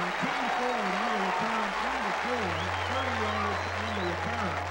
Team forward on the return on the floor, 30 yards on the return.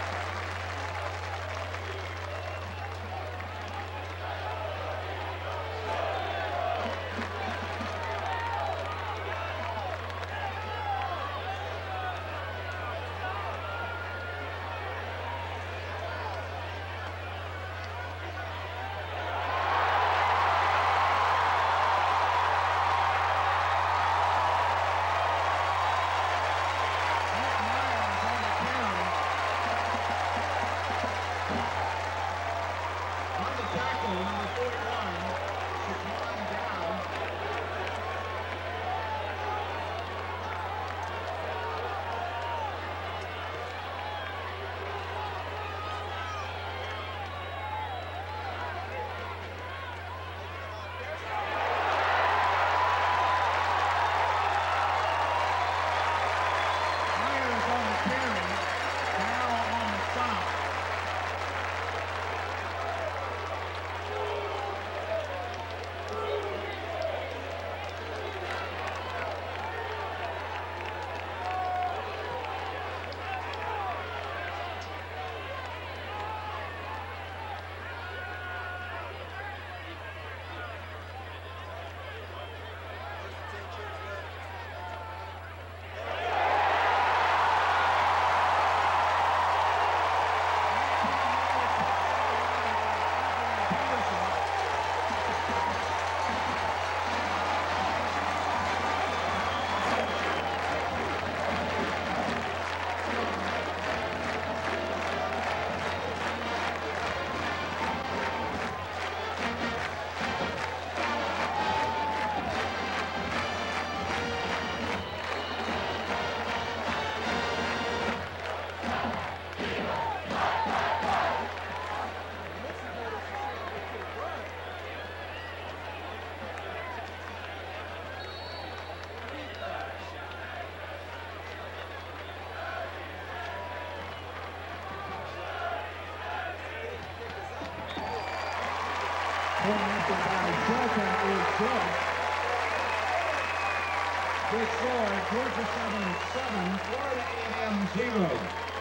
After by Delta is good. Good score, Georgia 7-7, Florida A&M 0.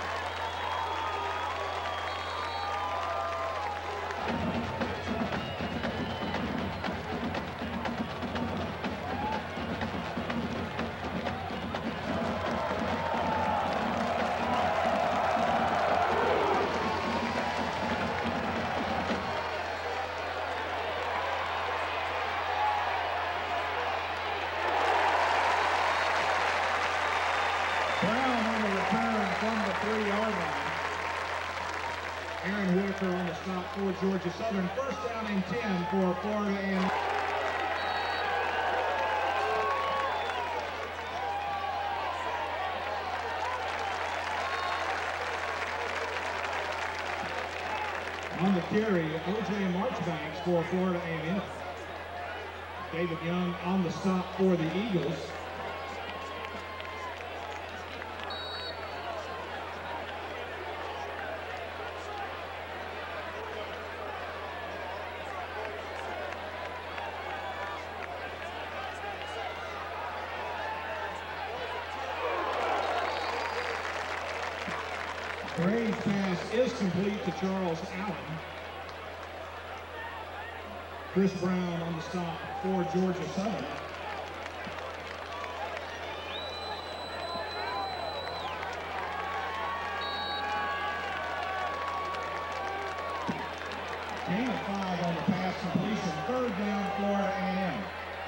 On the stop for Georgia Southern. First down and 10 for Florida A&M. On the carry, O.J. Marchbanks for Florida A&M. David Young on the stop for the Eagles. Gray's pass is complete to Charles Allen. Chris Brown on the stop for Georgia Southern. Gain of 5 on the pass completion. Third down, Florida A&M.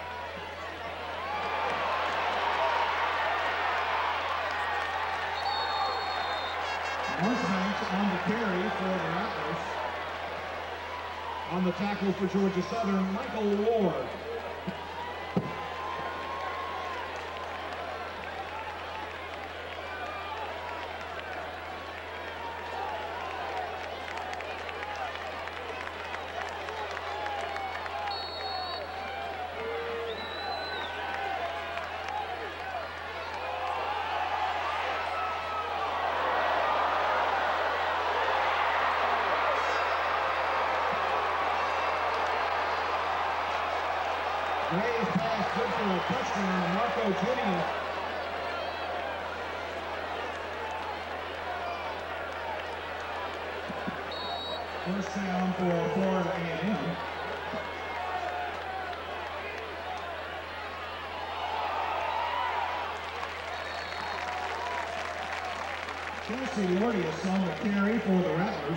Marchbanks on the carry for the Rattlers. On the tackle for Georgia Southern, Michael Ward. Gray's pass good for a touchdown. Marco Jr. First down for Florida A&M. Chelsea Lordius on the carry for the Rattlers.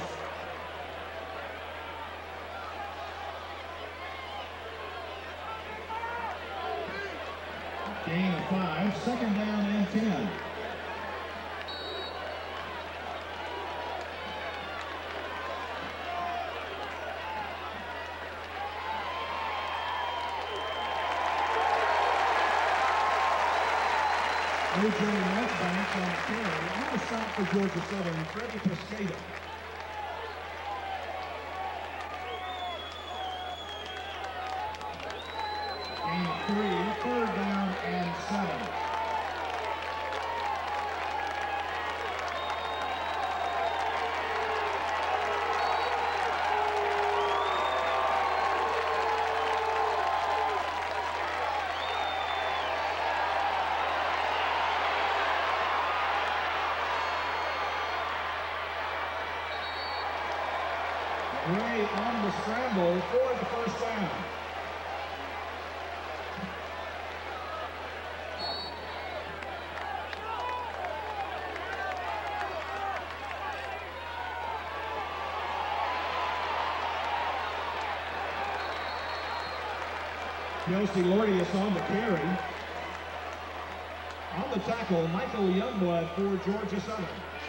Gain of 5, second down and 10. O.J. Marchbanks on the carry. On the stop for Georgia Southern, Freddie Pescado. Gain of 3, third down and 7. Gray on the scramble for the first down. Chelsea Lordius on the carry. On the tackle, Michael Youngblood for Georgia Southern.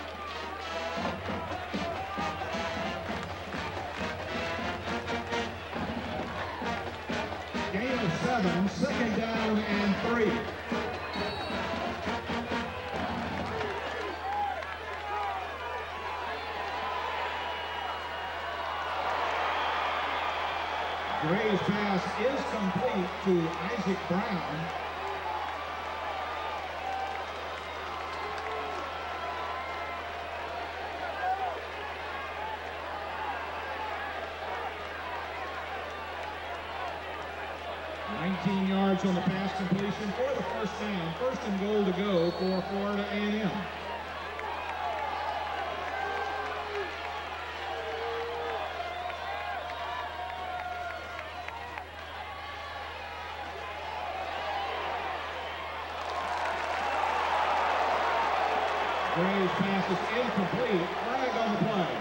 Gain of 7, second down and 3. Gray's pass is complete to Isaac Brown. Yards on the pass completion for the first down. First and goal to go for Florida A&M. Gray's pass is incomplete. Flag on the play.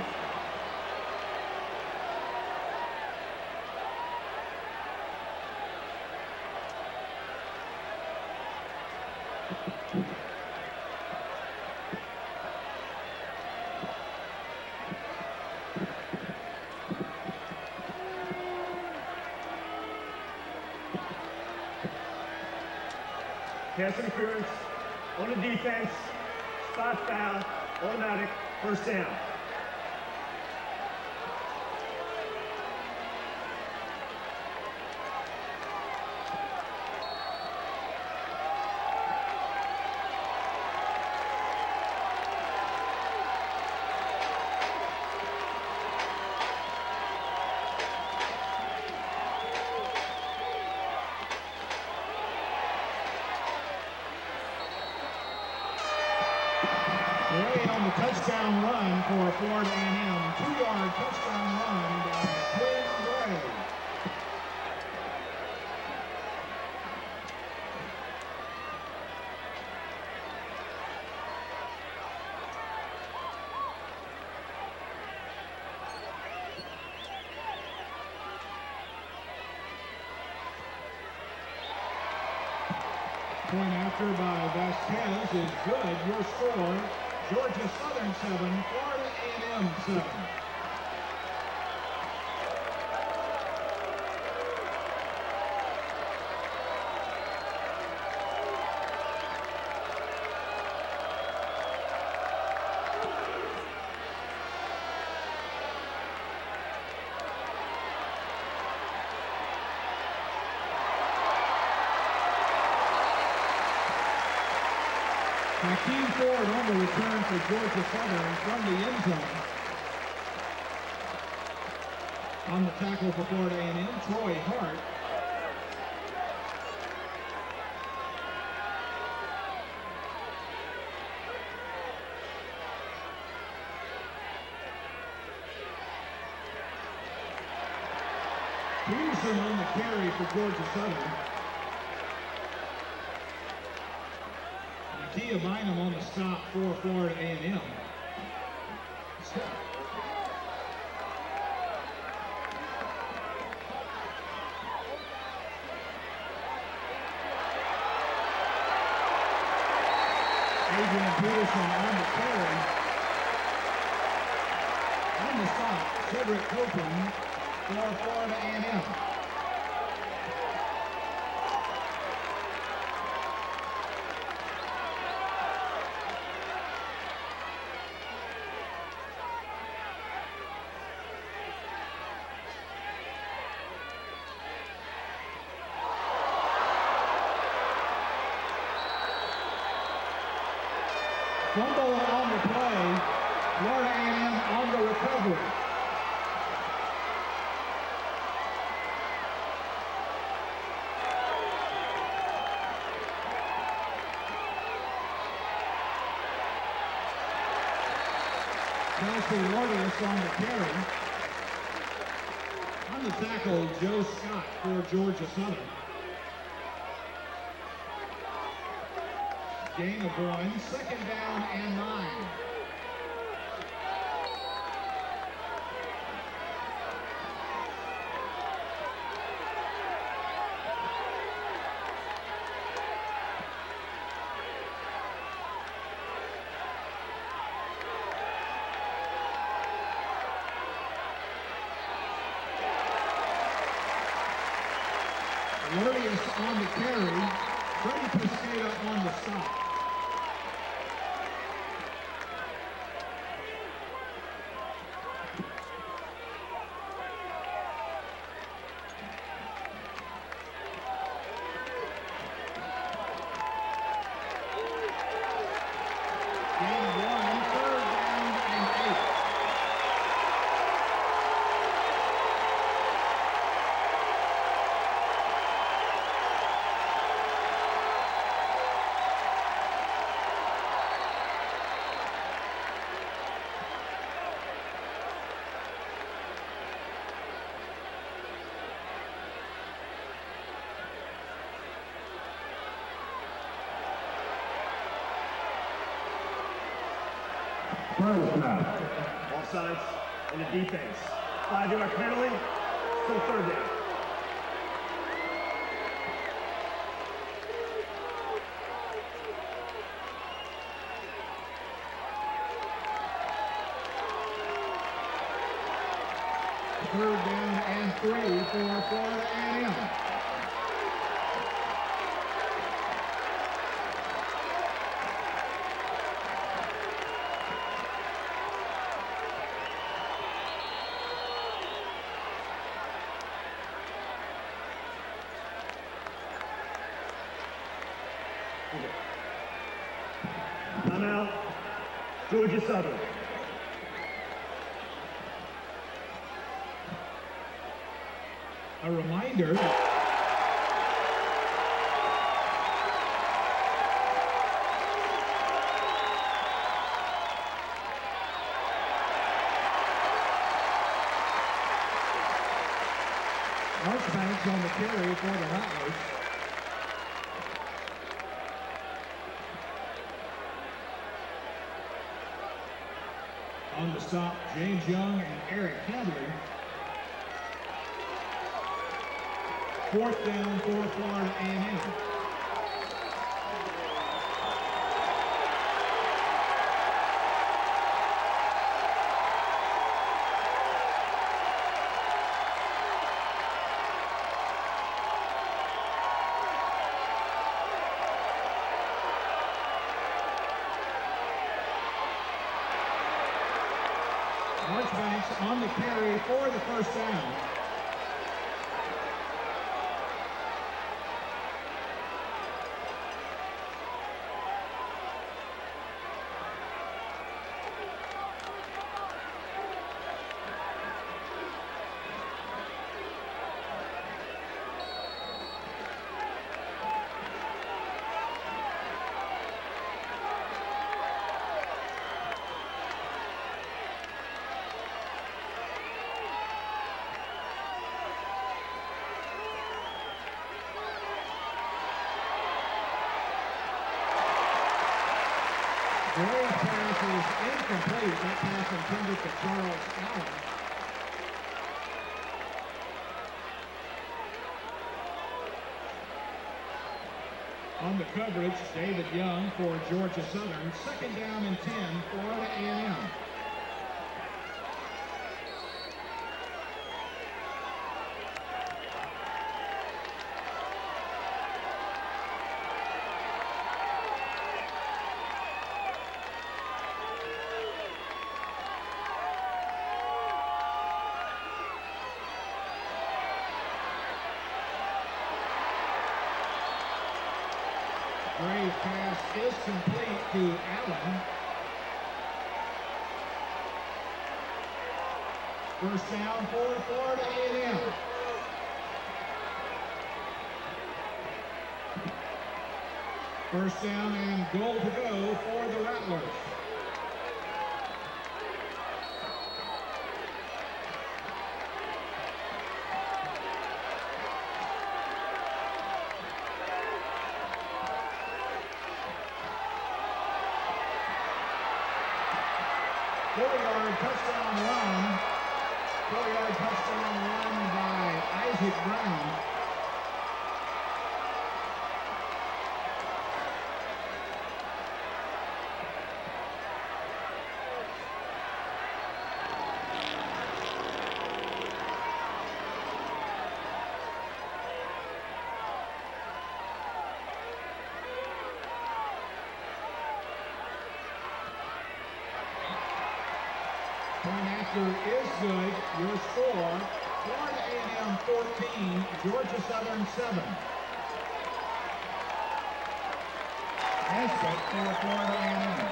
Pass interference on the defense, spot foul, automatic, first down. Gray on the touchdown run for Florida A&M. 2-yard touchdown run by Quinn Gray. Point after by Vasquez is good. Your score, Georgia Southern 7, Florida A&M 7. Hakeem Ford on the return for Georgia Southern from the end zone. On the tackle for Florida A&M, Troy Hart. Peterson on the carry for Georgia Southern. Nakia Bynum on the stop for Florida A&M. Adrian Peterson on the carry. On the stop, Cedric Copeland for Florida A&M. Fumble on the play, Florida A&M on the recovery. Kelsey Wardius on the carry. On the tackle, Joe Scott for Georgia Southern. Gain of 1, 2nd down and 9. Wardius on the carry, Freddie Piscata on the stop. Offsides in the defense. 5-yard penalty, still 3rd down. Third down and 3 for Florida A&M. Timeout, Georgia Southern. A reminder. Marchbanks on the carry for the Rattlers. On the stop, James Young and Eric Hadley. 4th down for Florida A&M. Marchbanks on the carry for the 1st down. Gray's pass is incomplete. That pass intended to Charles Allen. On the coverage, David Young for Georgia Southern. 2nd down and 10, Florida A&M. Gray's pass is complete to Allen. 1st down for Florida A&M. First down and goal to go for the Rattlers. Touchdown run. 4-yard touchdown run by Isaac Brown. Point after is good. Your score, Florida A&M 14, Georgia Southern 7. Nesbitt for Florida A&M.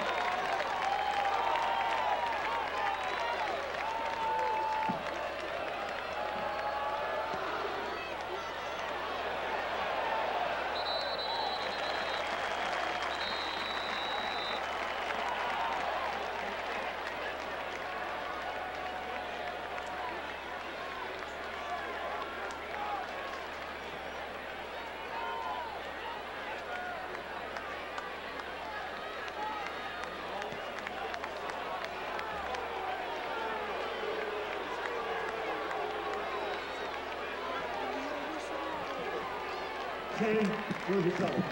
Georgia Southern.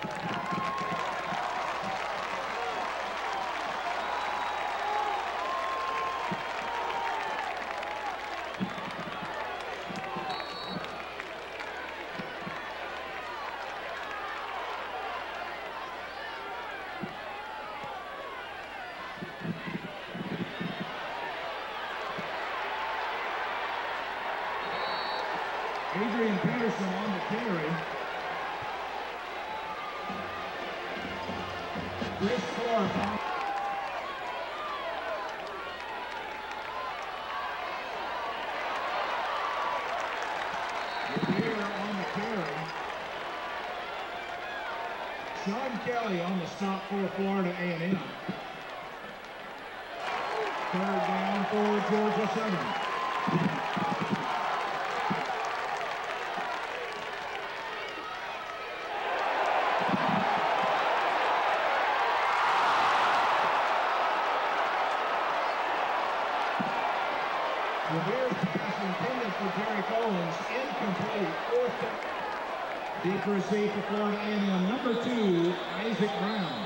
Adrian Peterson on the carry. Chris Thorpe on. Revere on the carry. Sean Kelly on the stop for Florida A&M. 3rd down for Georgia Southern. Revere's pass intended for Derek Owens, incomplete. 4th down. Deep receive for Florida A&M, number 2, Isaac Brown.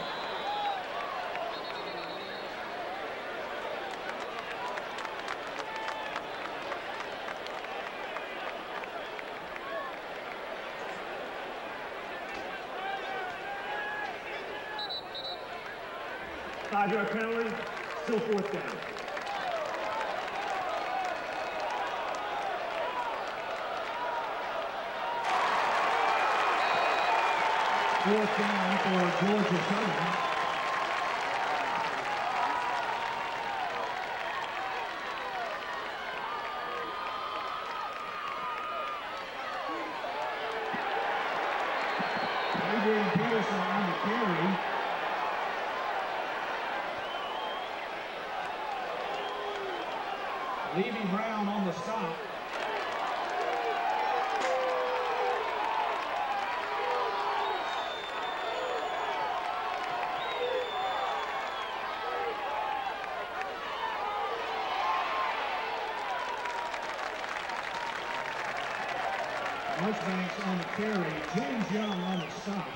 Five-yard penalty, still 4th down. Fourth down for Georgia Southern. Adrian Peterson on the carry. Levy Brown on the stop. Marchbanks on the carry. James Young on the stop.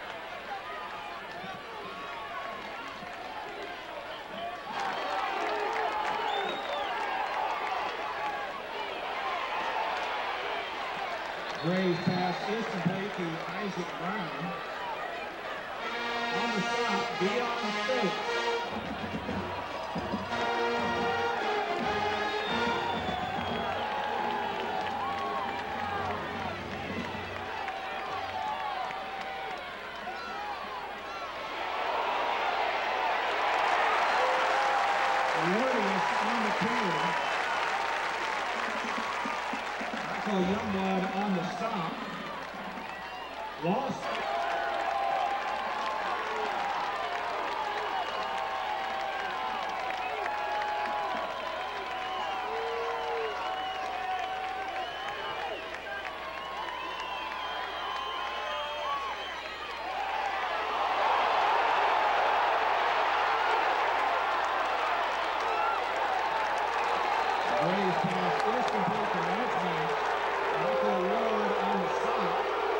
Gray's pass is complete to Isaac Brown. On the stop, Dion Stokes. Youngblood on the stop. Lost. Gray's pass is complete to Marchbanks. Michael Ward on the stop.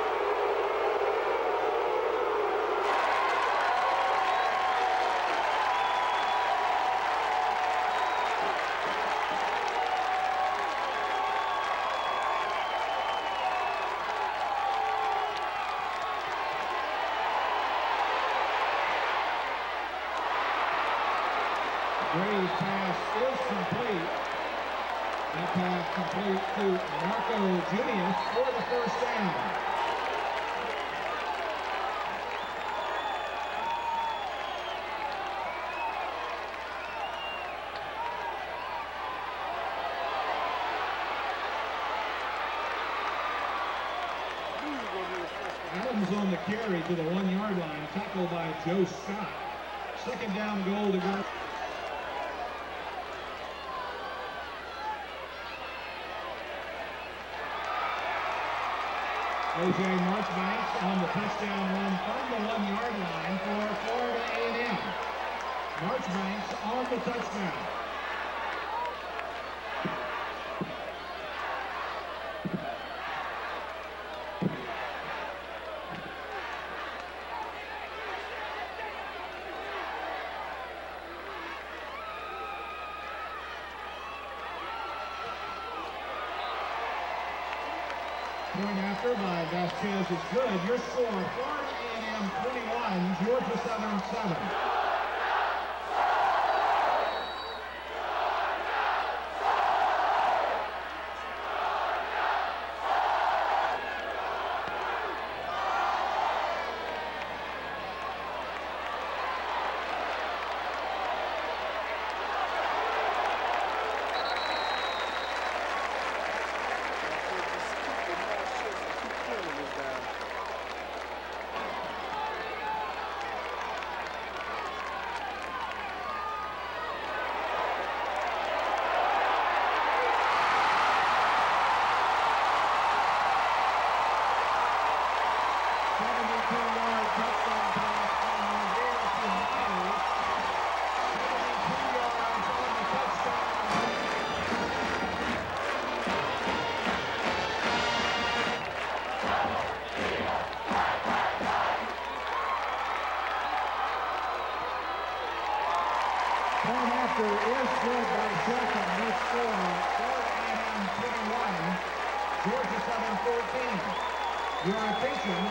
Gray's pass is complete. That pass complete to Marco Junius for the first down. Adams on the carry to the 1-yard line, tackled by Joe Scott. Second down goal to go. O.J. Marchbanks on the touchdown run from the 1-yard line for Florida A&M. Marchbanks on the touchdown. Point after by Vasquez is good. Your score, Florida A&M 21, Georgia Southern 7. After is good by Shelton. His score, Florida A&M 21, Georgia Southern 14. Your attention.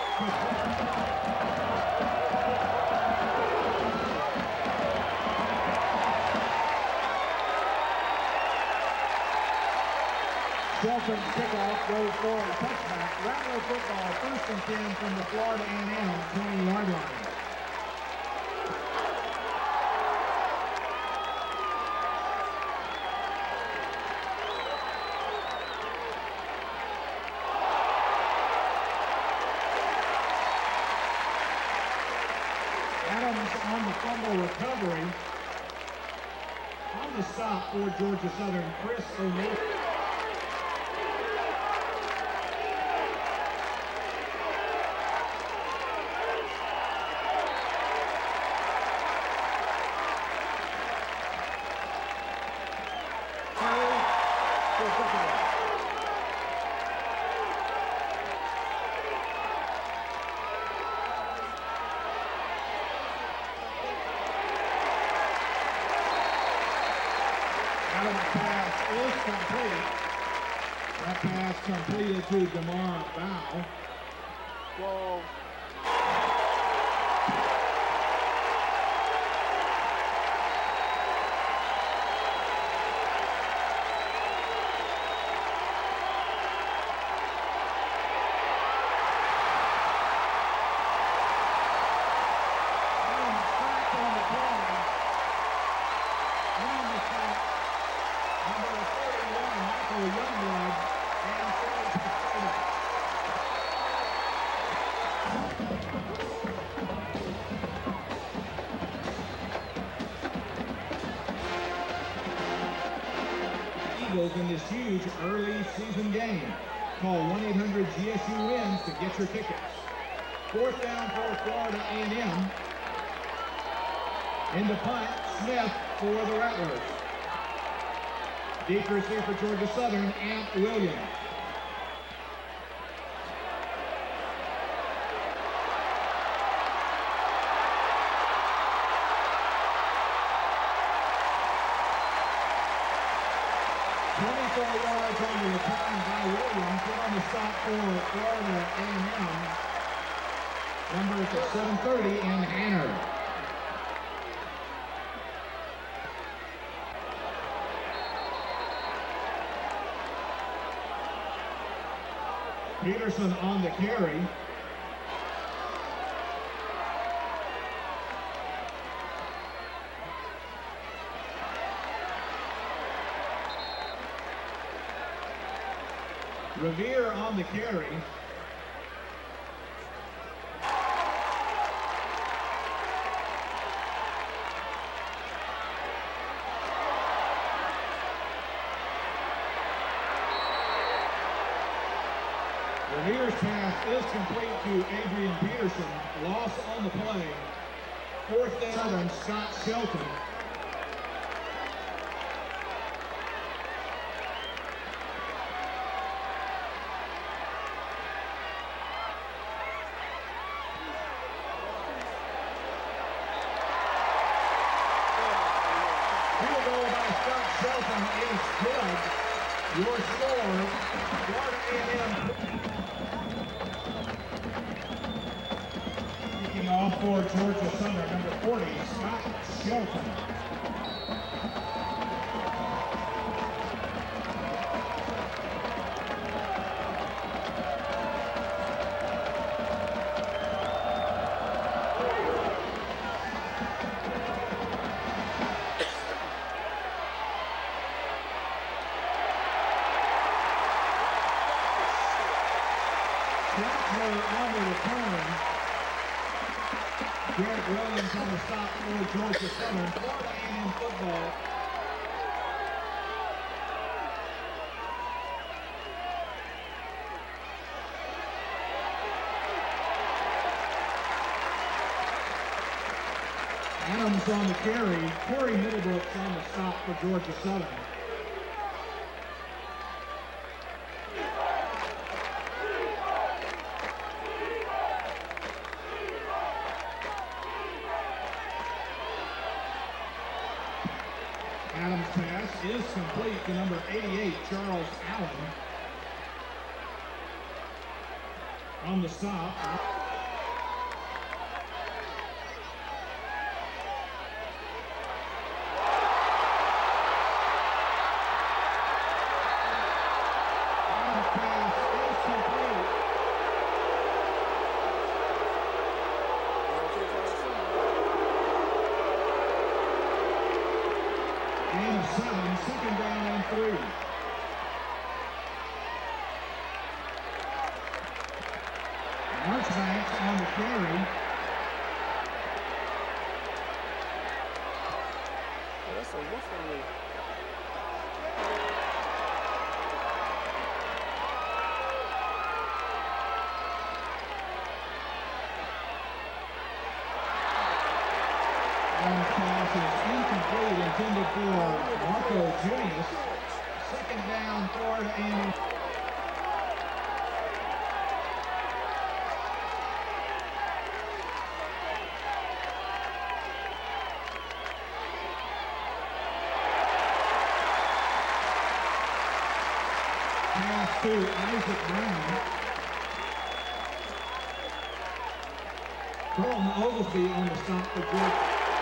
Shelton's kickoff goes for a touchback. Rattler football, 1st and 10 from the Florida A&M 20-yard line. On the fumble recovery. On the stop for Georgia Southern, Chris O'Neill. That pass is complete. That pass completed to DeMar Bow. Whoa. In this huge early season game. Call 1-800-GSU-WINS to get your tickets. Fourth down for Florida A&M. In the punt, Smith for the Rattlers. Deep receiver for Georgia Southern, Amp Williams. Yards on the return by Williams. Put on the stop for Florida A&M. Numbers at 7:30 and Hanner. Peterson on the carry. Revere on the carry. Revere's pass is complete to Adrian Peterson. Loss on the play. Fourth down, Southern, Scott Shelton. Your score, Florida A&M. Kicking off for Georgia Southern, number 40, Scott Shelton. On the return, Garrett Williams on the stop for Georgia Southern. Florida A&M football. Adams on the carry. Corey Middlebrooks on the stop for Georgia Southern. Adams' pass is complete to number 88, Charles Allen. On the stop. Adams' pass is complete. Gain of 7, second down and 3. Marchbanks on the carry. That's a woof on me. Pass is incomplete, intended for Marco Junius. Second down, Florida A&M. to Isaac Brown. Carlton Oglesby on the stop for Georgia.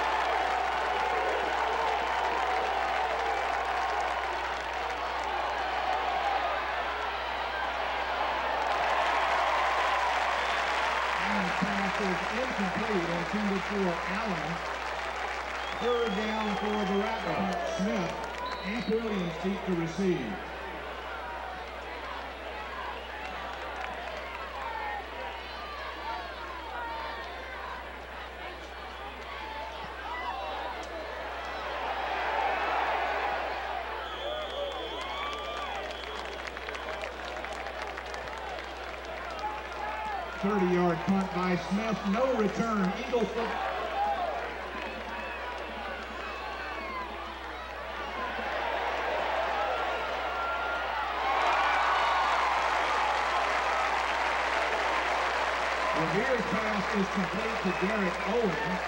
And the pass is incomplete, intended for Allen. Third down for the Rattlers. Smith and Williams deep to receive. Thirty-yard punt by Smith, no return. Eagles football. Revere's pass is complete to Derek Owens.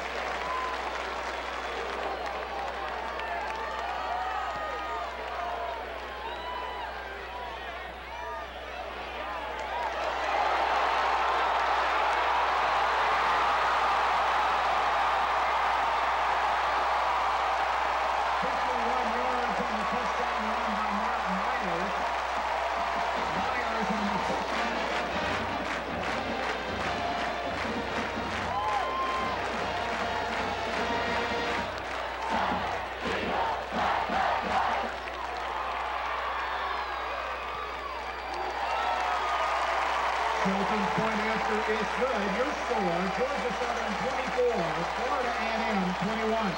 Shelton's point after is good. Your score, Georgia Southern 24, Florida A&M 21.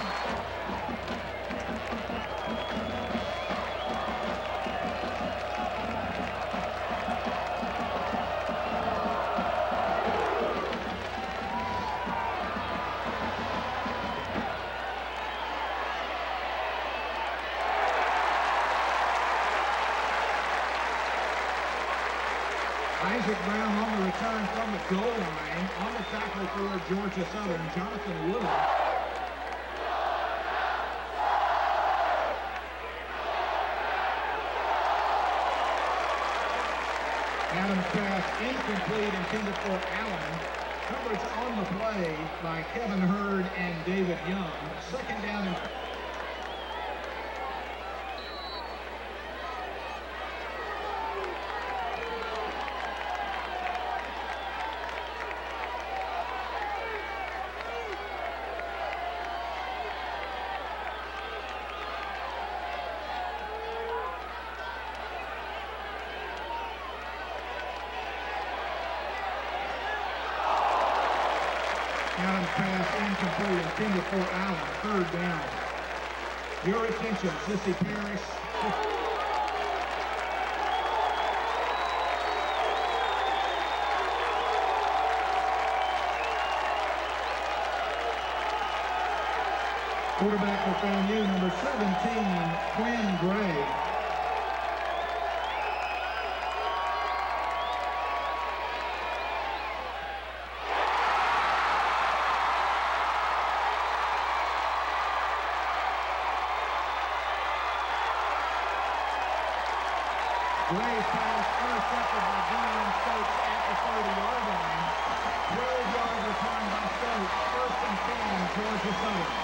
Isaac Brown on the return from the goal line. On the tackle for Georgia Southern, Jonathan Woodham. Adams pass incomplete, intended for Allen. Coverage on the play by Kevin Hurd and David Young. Second down and Adams pass incomplete, intended for Allen. Third down. Your attention, Sissy Parrish. Quarterback for FAMU, number 17, Quinn Gray. Gray's pass intercepted by Deion Stokes at the 30-yard line. 12-yard return by Stokes. First and 10, Georgia Southern.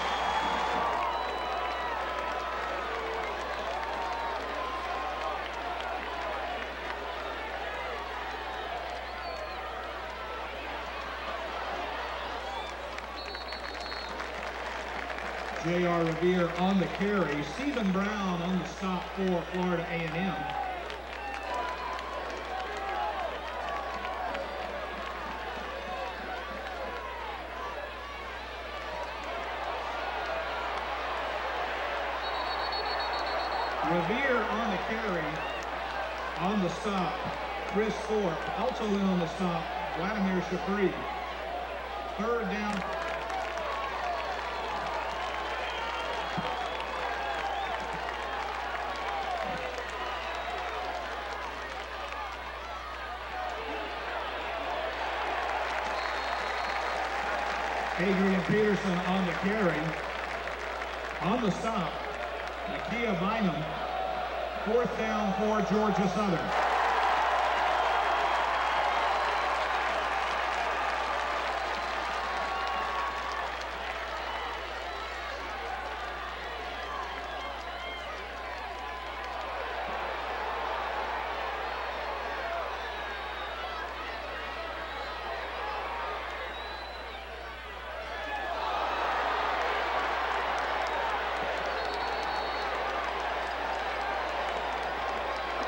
J.R. Revere on the carry. Stephen Brown on the stop for Florida A&M. Revere on the carry. On the stop, Chris Thorpe. Also in on the stop, Vladimir Shafri. Third down. Adrian Peterson on the carry. On the stop, Nakia Bynum. Fourth down for Georgia Southern.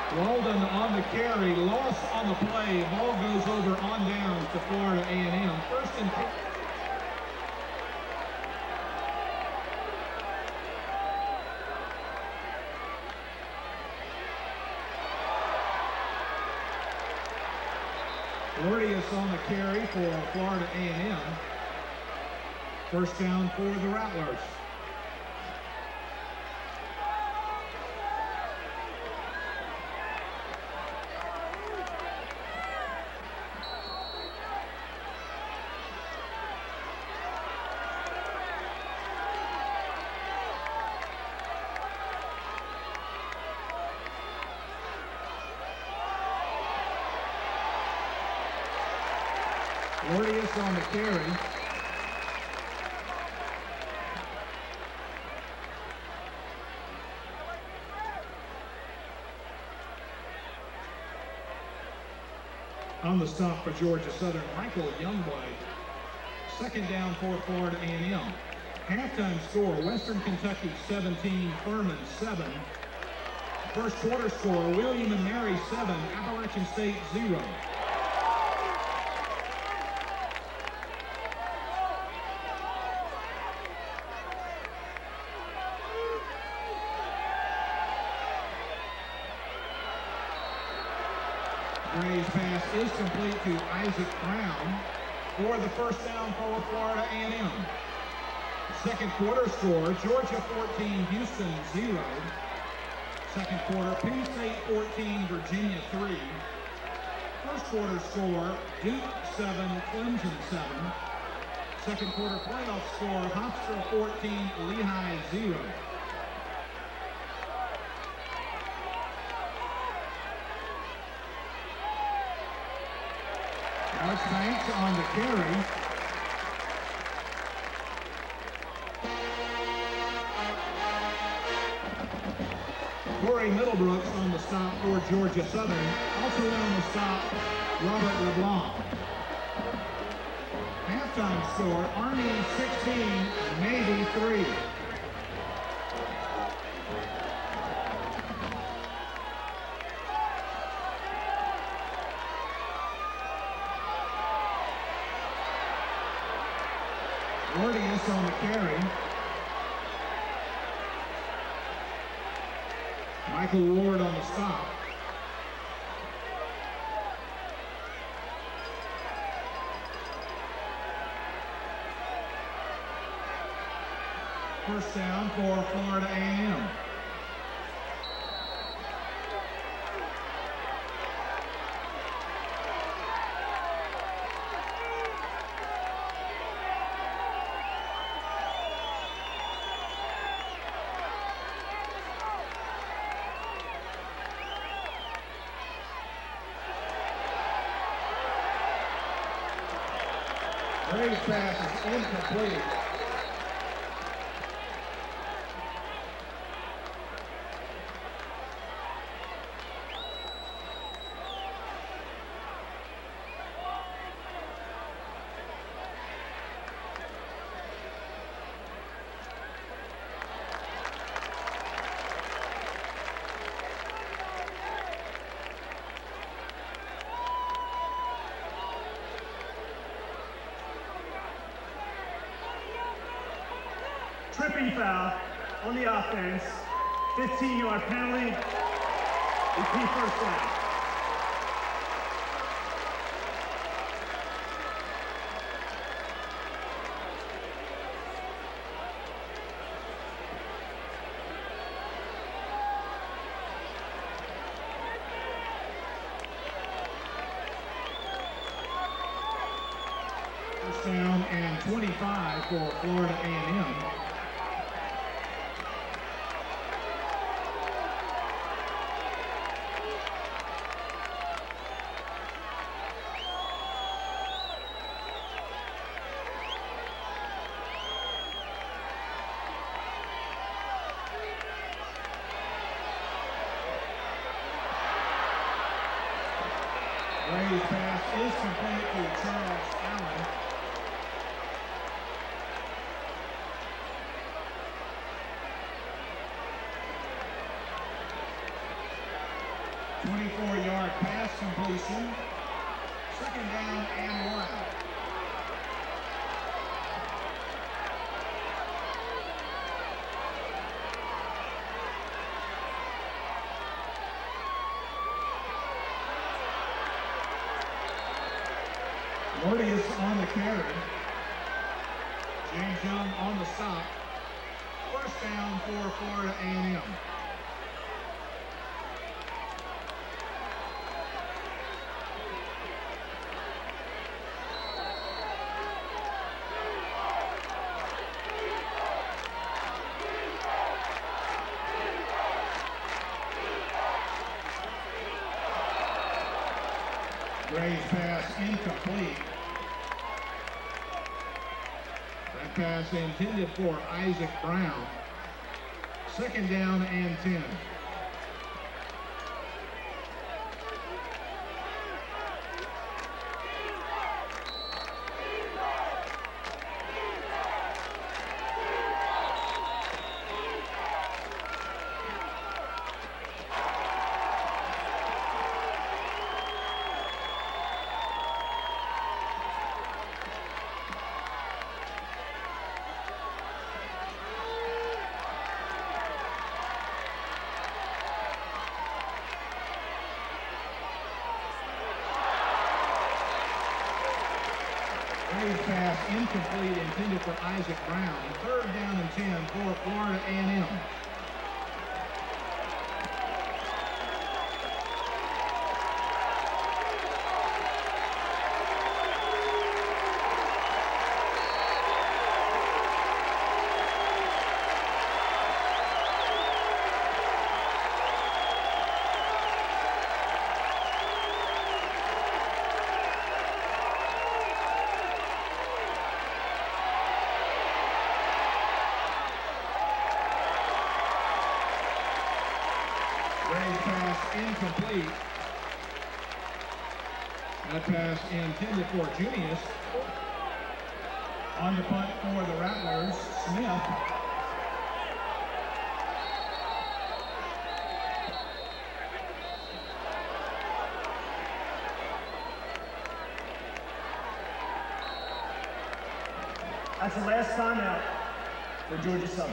Walden on the carry, loss on the play. Ball goes over on downs to Florida A&M. First and 10. Lordius on the carry for Florida A&M. First down for the Rattlers. Lordius on the carry. On the stop for Georgia Southern, Michael Youngblood. Second down for Florida A&M. Halftime score, Western Kentucky 17, Furman 7. First quarter score, William and Mary 7, Appalachian State 0. Gray's pass is complete to Isaac Brown for the first down for Florida A&M. Second quarter score, Georgia 14, Houston 0. Second quarter, Penn State 14, Virginia 3. First quarter score, Duke 7, Clemson 7. Second quarter playoff score, Hofstra 14, Lehigh 0. Alex Banks on the carry. Corey Middlebrooks on the stop for Georgia Southern. Also in on the stop, Robert LeBlanc. Halftime score, Army 16, Navy 3. Lordius on the carry. Michael Ward on the stop. First down for Florida A&M. Gray's pass is incomplete. Tripping foul on the offense, 15-yard penalty, repeat first down. First down and 25 for Florida A&M. Gray's pass is complete to Charles Allen. 34-yard pass completion. Second down and 1. Mortius on the carry. James Young on the stop. First down for Florida A&M. Gray's pass incomplete. That pass intended for Isaac Brown. Second down and 10. Gray's pass incomplete, intended for Isaac Brown. Third down and 10 for Florida A&M. Gray's pass incomplete. That pass intended for Junius. On the punt for the Rattlers, Smith. That's the last timeout for Georgia Southern.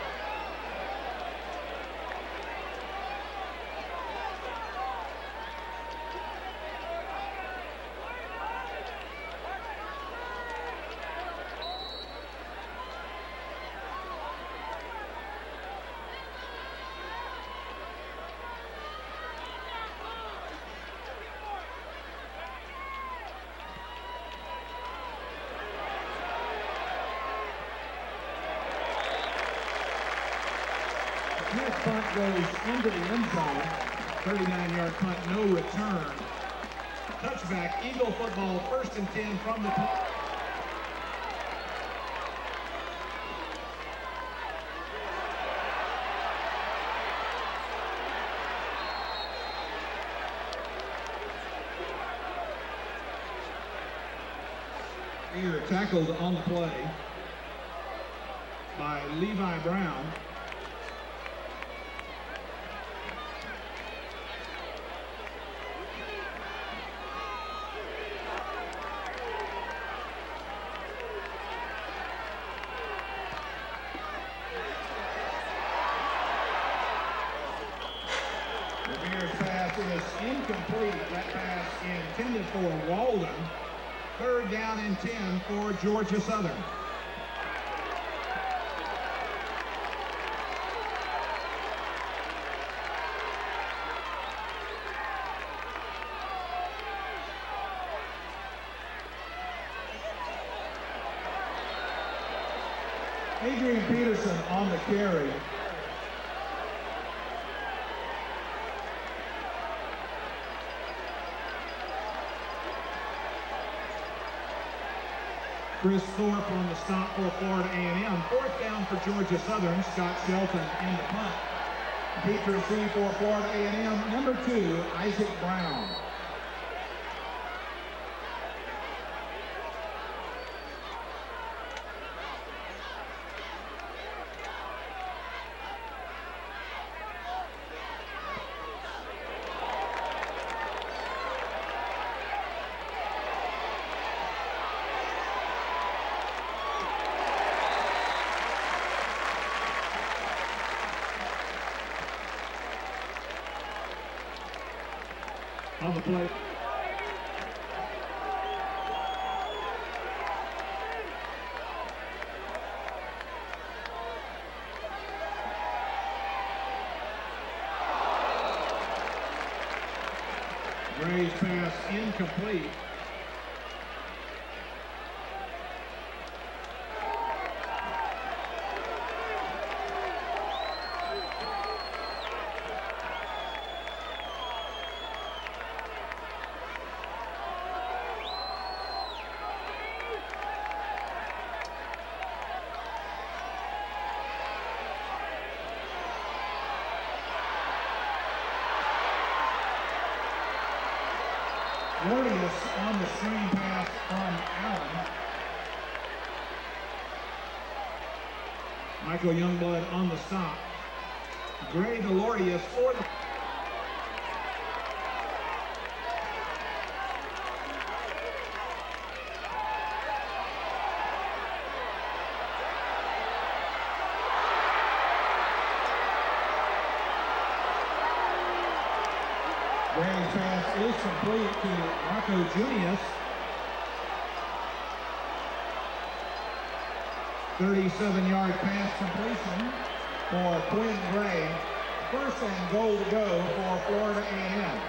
Smith punt goes into the end zone. 39-yard punt, no return. Touchback, Eagle football, first and 10 from the punt. Here tackled on the play by Levi Brown. Is incomplete. That pass intended for Walden. Third down and 10 for Georgia Southern. Adrian Peterson on the carry. Chris Thorpe on the stop for Florida A&M. Fourth down for Georgia Southern. Scott Shelton in the punt. Deep to receive for Florida A&M. Number 2, Isaac Brown. on the play. Gray's pass incomplete. Lordius on the screen pass from Allen. Michael Youngblood on the stop. Gray to Lordius for the... Gray's pass is complete to Marco Junius. 37-yard pass completion for Quinn Gray. First and goal to go for Florida A&M.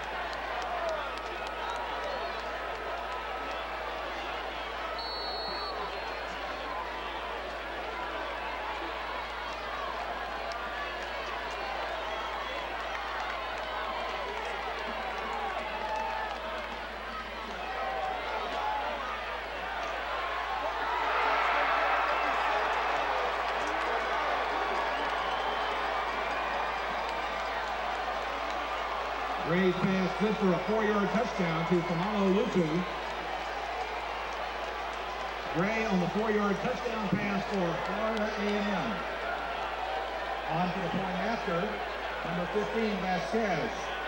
Gray's pass good for a 4-yard touchdown to Famalo Lutu. Gray on the 4-yard touchdown pass for Florida A&M. On to the point after, number 15, Vasquez.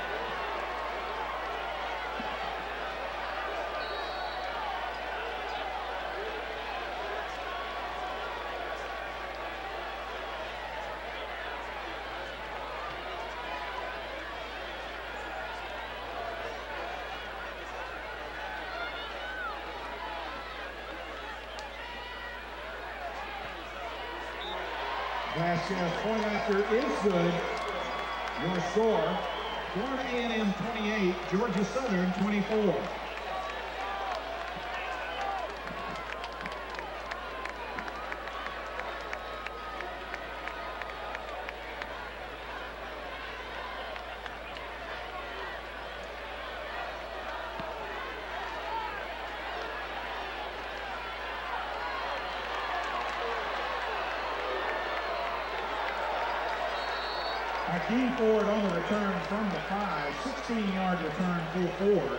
Vasquez point after is good. Your score, Florida A&M 28, Georgia Southern 24. Hakeem Ford on the return from the 5, 16-yard return full forward.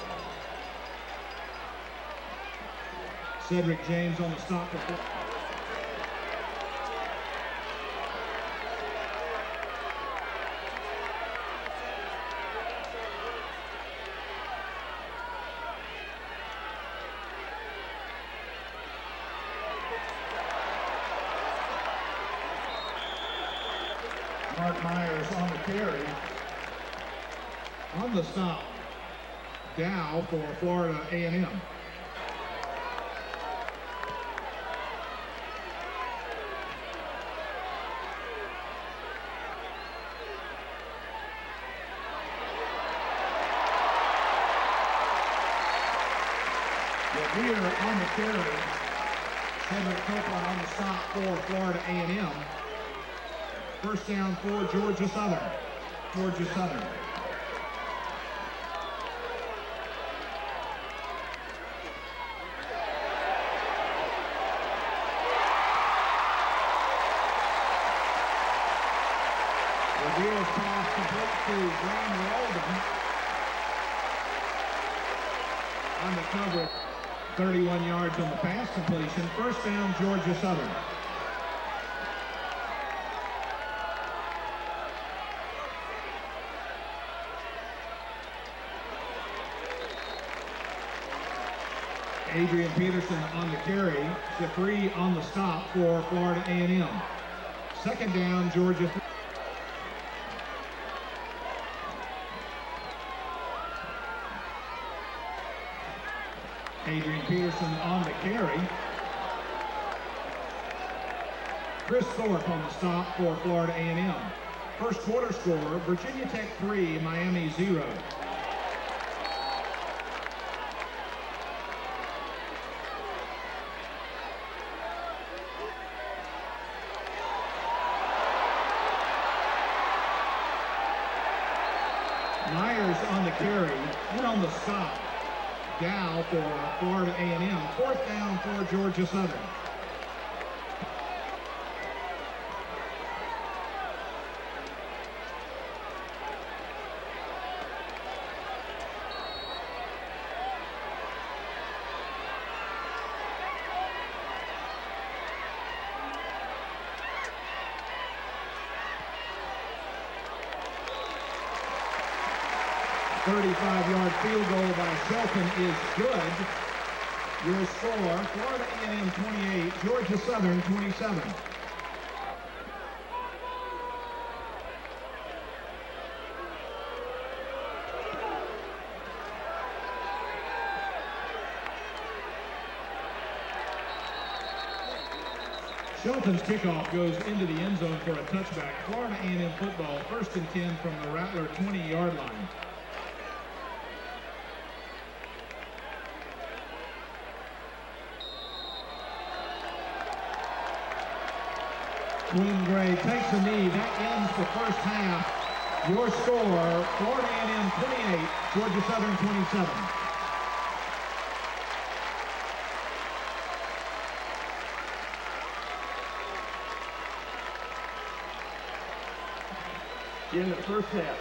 Cedric James on the stop for four. Mark Myers on the carry. On the stop, Dow for Florida A&M. Here on the carry, Cedric Copeland on the stop for Florida A&M. First down for Georgia Southern. Georgia Southern. The Wheels pass complete to Graham Walden. On the cover, 31 yards on the pass completion. First down, Georgia Southern. Adrian Peterson on the carry. Shafree on the stop for Florida A&M. Second down, Georgia. Adrian Peterson on the carry. Chris Thorpe on the stop for Florida A&M. First quarter score, Virginia Tech 3, Miami 0. Myers on the carry and on the stop. Dow for Florida A&M. Fourth down for Georgia Southern. Yard field goal by Shelton is good. Your score, Florida A&M 28, Georgia Southern 27. Shelton's kickoff goes into the end zone for a touchback. Florida A&M football, 1st and 10 from the Rattler 20-yard line. Quinn Gray takes the knee. That ends the first half. Your score, Florida A&M 28, Georgia Southern 27. In the first half.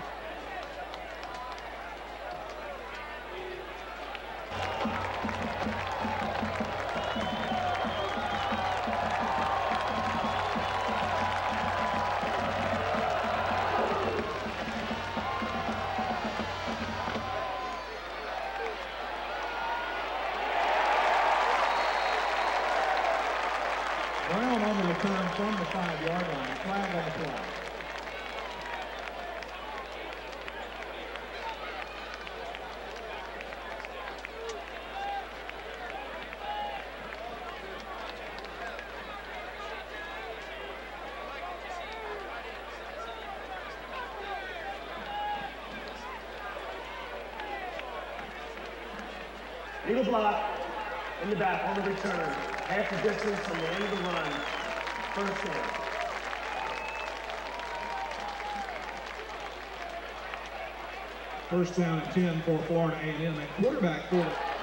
Brown on the return from the 5-yard line. Flag on the play. Eagle block in the back on the return. Half the distance from the end of the run. First down. First down and 10 for Florida A&M. And quarterback for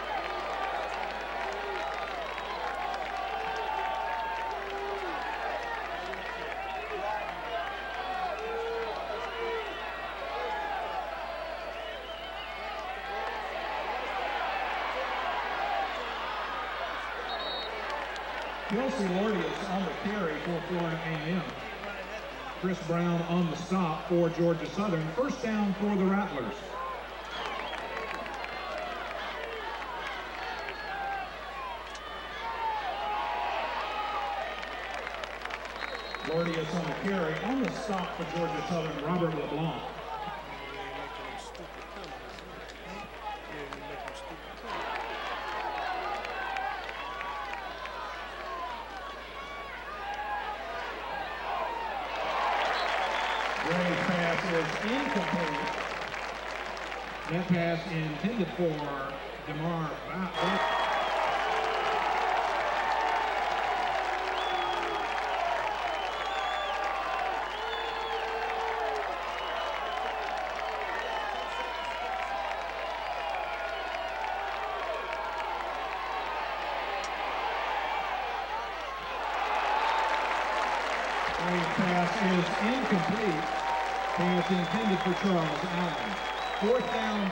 Kelsey Lordius on the carry for Florida A&M. Chris Brown on the stop for Georgia Southern. First down for the Rattlers. Lordius on the carry. On the stop for Georgia Southern, Robert LeBlanc. Incomplete. That pass intended for DeMar. Pass is incomplete. Pass intended for Charles Allen. Fourth down.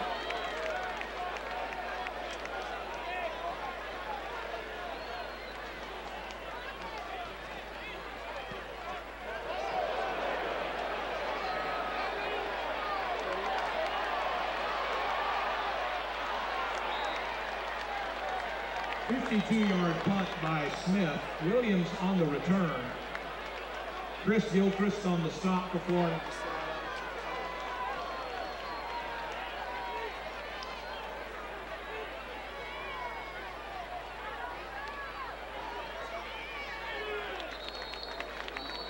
$52-yard punt by Smith. Williams on the return. Chris Gilchrist on the stop for Florida.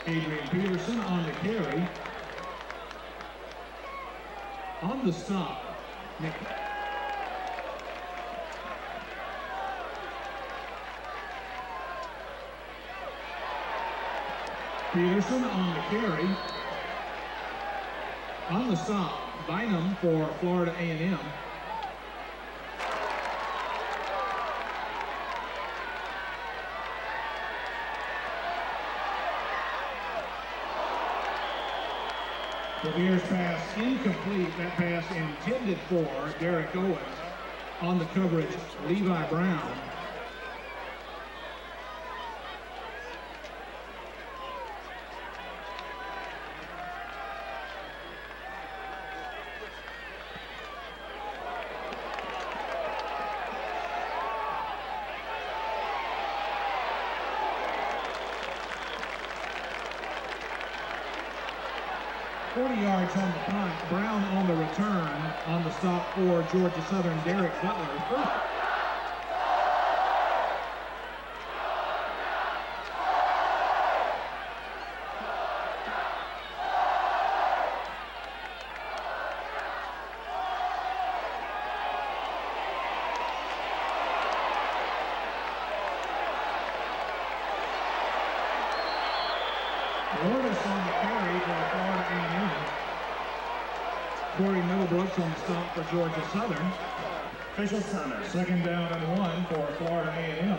Adrian Peterson on the carry. On the stop, Nick. Peterson on the carry. On the stop, Bynum for Florida A&M. Bevier's pass incomplete. That pass intended for Derek Owens. On the coverage, Levi Brown. Yards on the punt. Brown on the return. On the stop for Georgia Southern, Derek Butler. Lourdes on the carry for Florida A&M. Corey Middlebrooks on the stop for Georgia Southern. Official timeout. Second down and 1 for Florida A&M.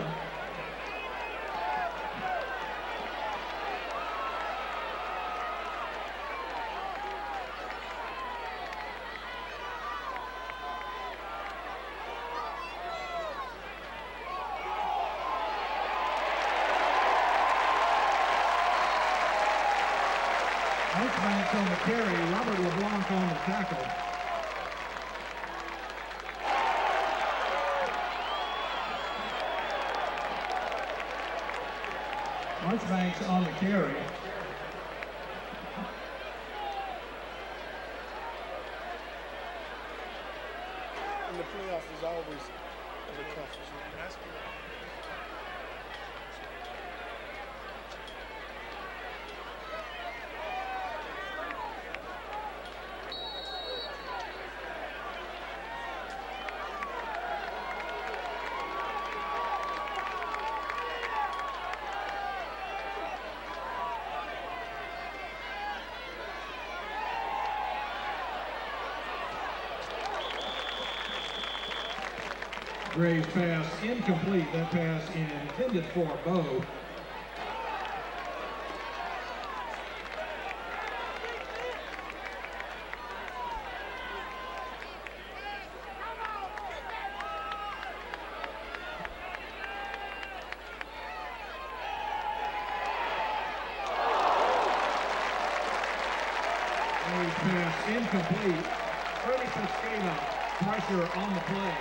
Banks on the carry, Robert LeBlanc on the tackle. Marchbanks on the carry. In the playoffs, there's always a touch. Gray's pass incomplete. That pass intended for Bo. Gray's pass incomplete. Freddie Pescado, pressure on the play.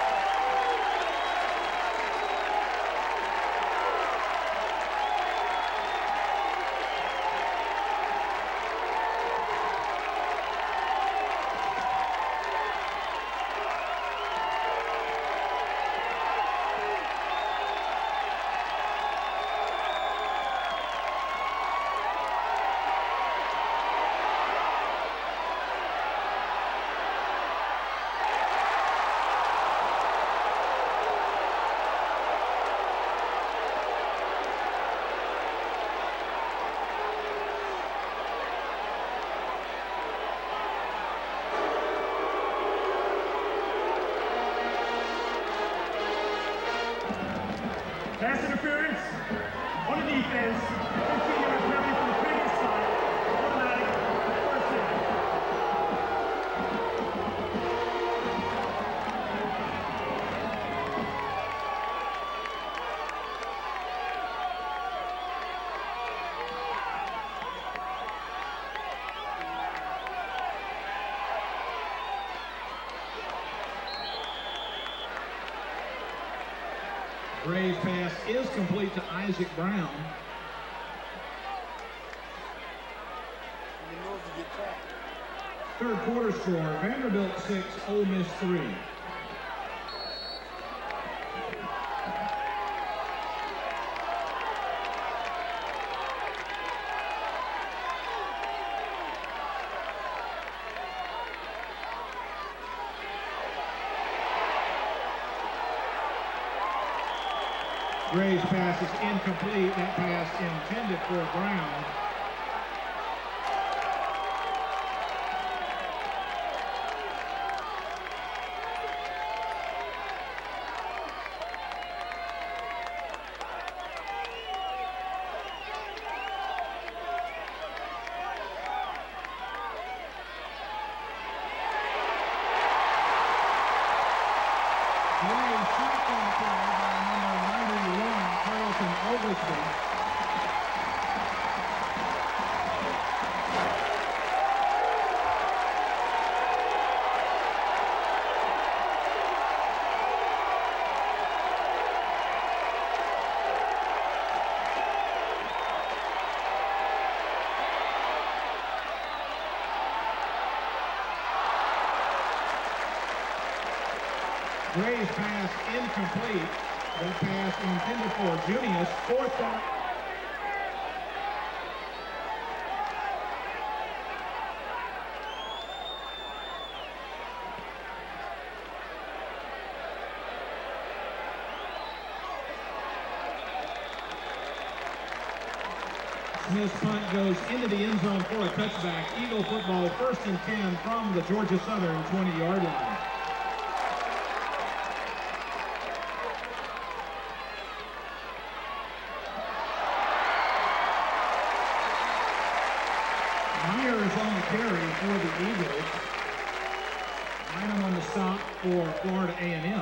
Pass interference on the defense. 15-yard penalty from the previous side. Automatic first down. Gray's pass is complete to Isaac Brown. You know if you get caught. Third quarter score, Vanderbilt 6, Ole Miss 3. Gray's pass is incomplete. That pass intended for Brown. Gray's pass incomplete. That pass intended for Junius. Fourth down. Smith's punt goes into the end zone for a touchback. Eagle football, 1st and 10 from the Georgia Southern 20-yard line. Carry for the Eagles. Bynum on the stop for Florida A&M.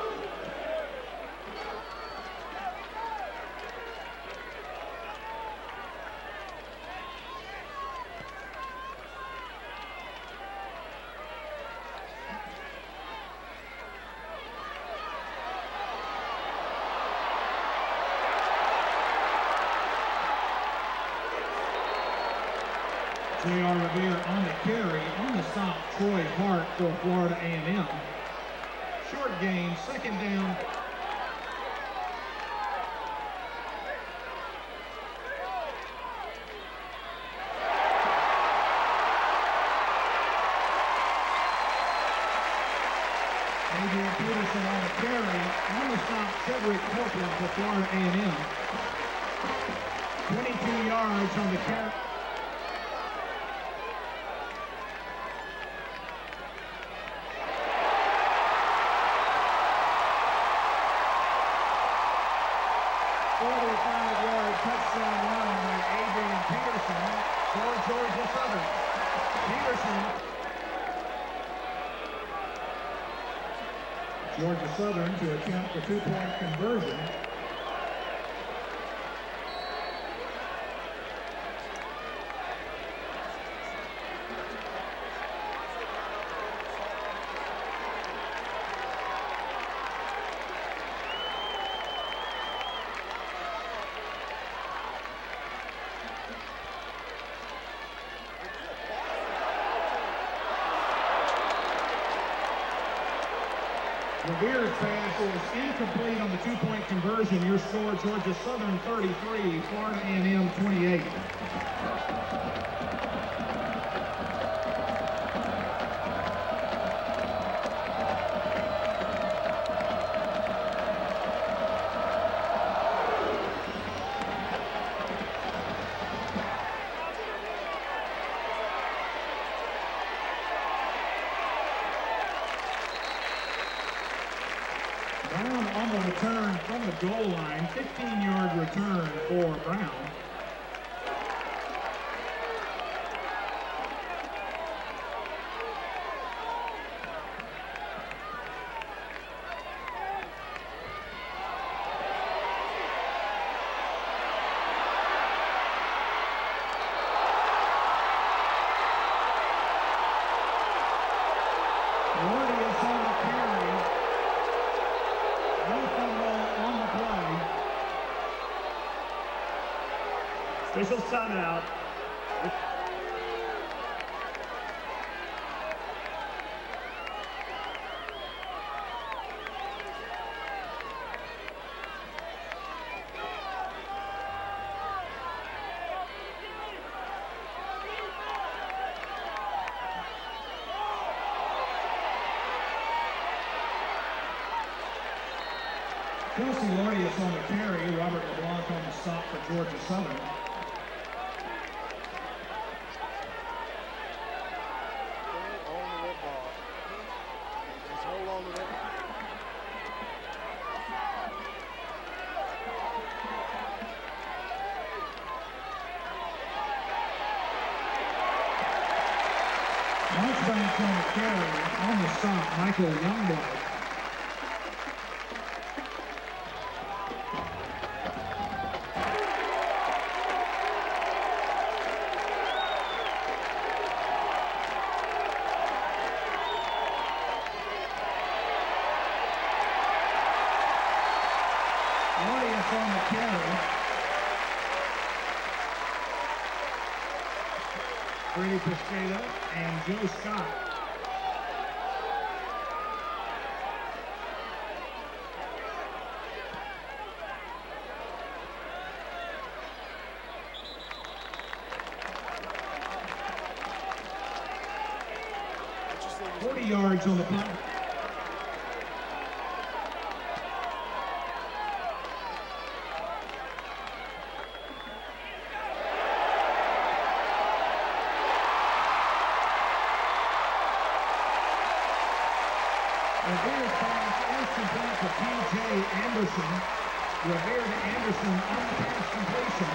J.R. Revere on the carry, on the stop, Troy Hart for Florida A&M. Short gain, 2nd down. Adrian Peterson on the carry, on the stop, Cedric Copeland for Florida A&M. 22 yards on the carry. Touchdown run by Adrian Peterson for Georgia Southern. Peterson. Georgia Southern to attempt the 2-point conversion. Revere's pass is incomplete on the 2-point conversion. Your score, Georgia Southern 33, Florida A&M 28. Brown on the return from the goal line, 15-yard return for Brown. Warriors on the carry. No fumble on the play. Official timeout. Kelsey Lardius on the carry. Robert LeBlanc on the stop for Georgia Southern. Hold on to that ball. Just hold on to that. Marchbank on the carry. On the stop, Michael Youngblood. On the carry. Brady Pescada and Joe Scott. Just 40 yards on the punt. Revere's pass is complete to P.J. Anderson. Revere to Anderson on the pass completion.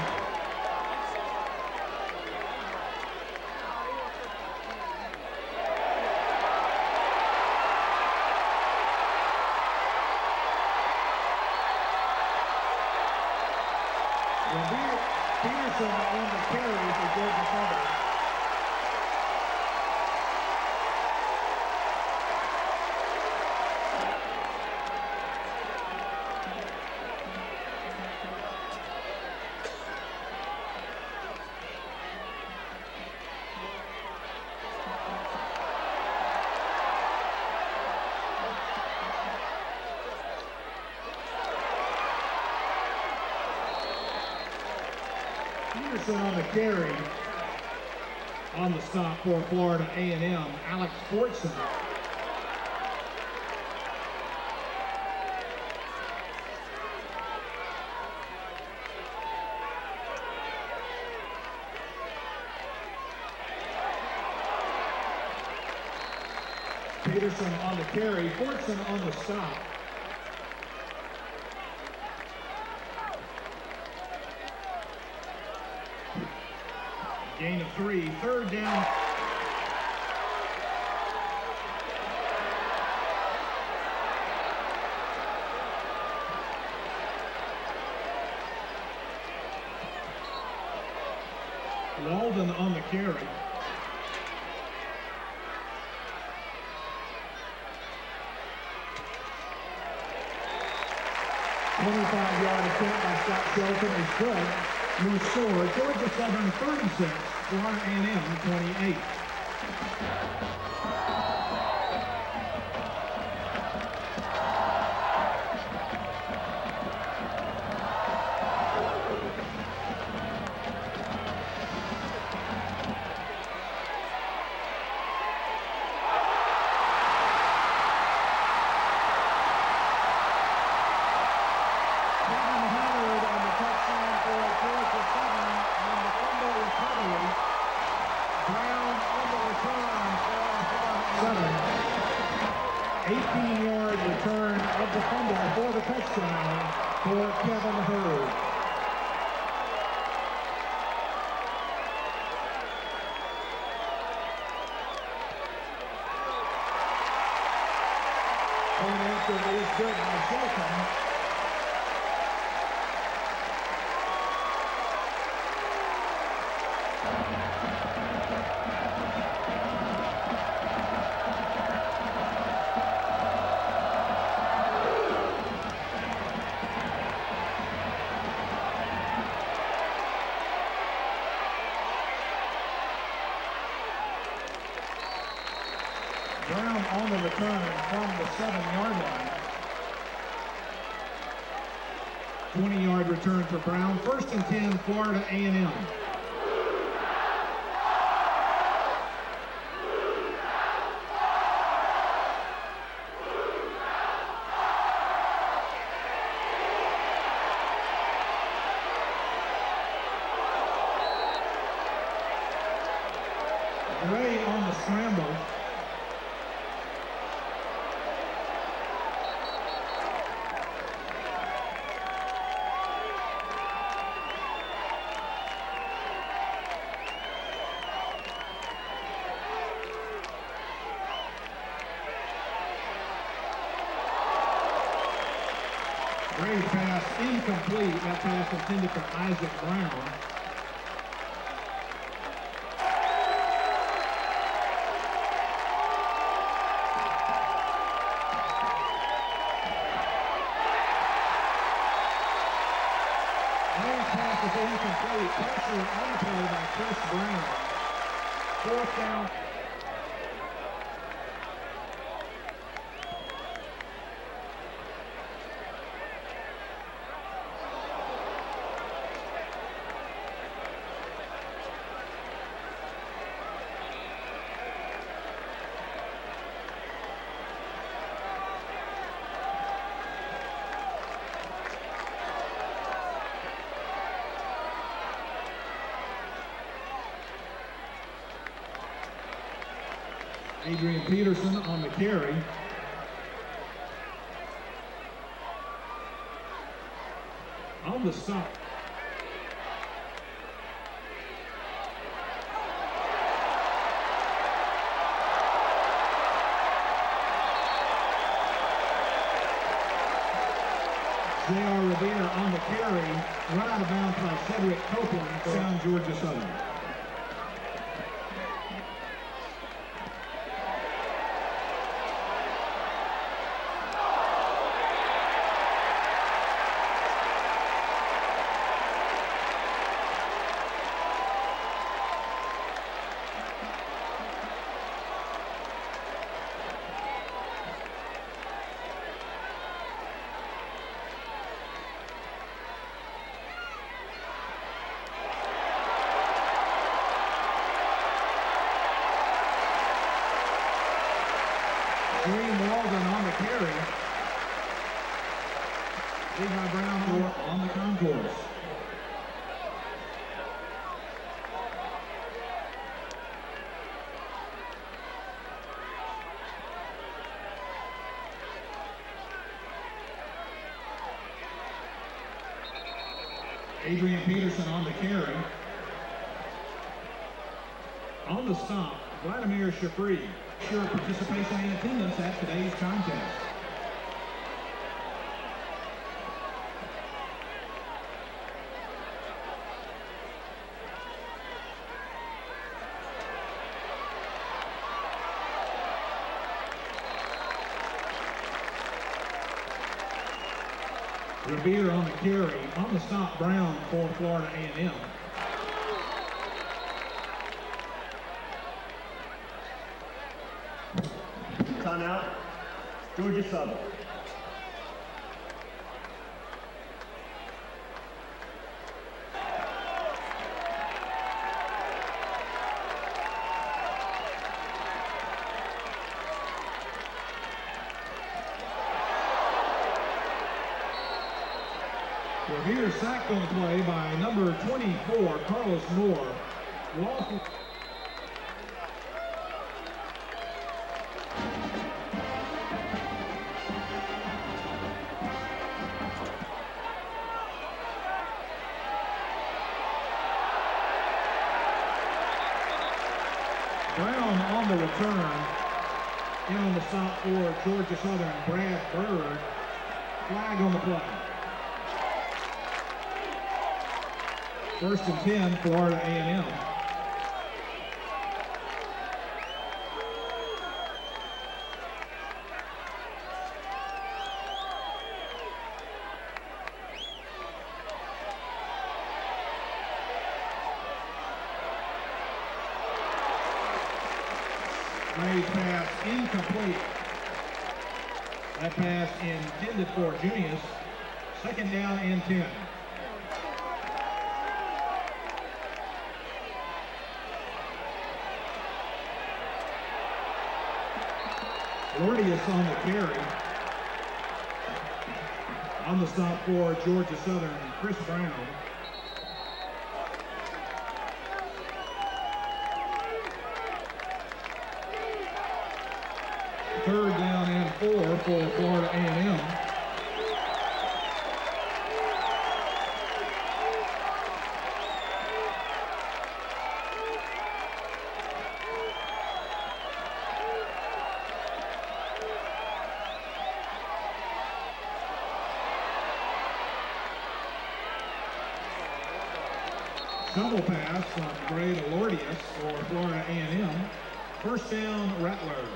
Revere Peterson on the carry for Georgia Southern. Peterson on the carry. On the stop for Florida A&M, Alex Fortson. Peterson on the carry, Fortson on the stop. Gain of 3, third down. Walden on the carry. $25-yard attempt by Scott Shelton is good. Your score, Georgia Southern 36, Florida A&M 28. Southern. 18-yard return of the fumble for the touchdown for Kevin Hurd. Point after is good by Shelton. Brown on the return from the 7-yard line. 20-yard return for Brown. First and 10, Florida A&M. Gray on the scramble. Gray pass incomplete. That pass intended for Isaac Brown. Pass is incomplete. Pressure on the play by Chris Brown. Fourth down. Adrian Peterson on the carry. On the stop. J.R. Revere on the carry. Run out of bounds by Cedric Copeland, South Georgia Southern. Green Walden on the carry. Levi Brown on the concourse. Adrian Peterson on the carry. On the stop, Vladimir Shafri. Sure participation and attendance at today's contest. Revere on the carry. On the stop, Brown for Florida A&M. Timeout, Georgia Southern. Revere sacked on the play by number 24, Carlos Moore. Lawful. Brown on the return. In on the stop for Georgia Southern, Brad Bird. Flag on the play. First and 10, Florida A&M. Gray's pass incomplete. That pass intended for Junius. Second down and 10. Lordius on the carry. On the stop for Georgia Southern, Chris Brown. for Florida A&M. Double pass from Gray Lordius for Florida A&M. First down, Rattlers.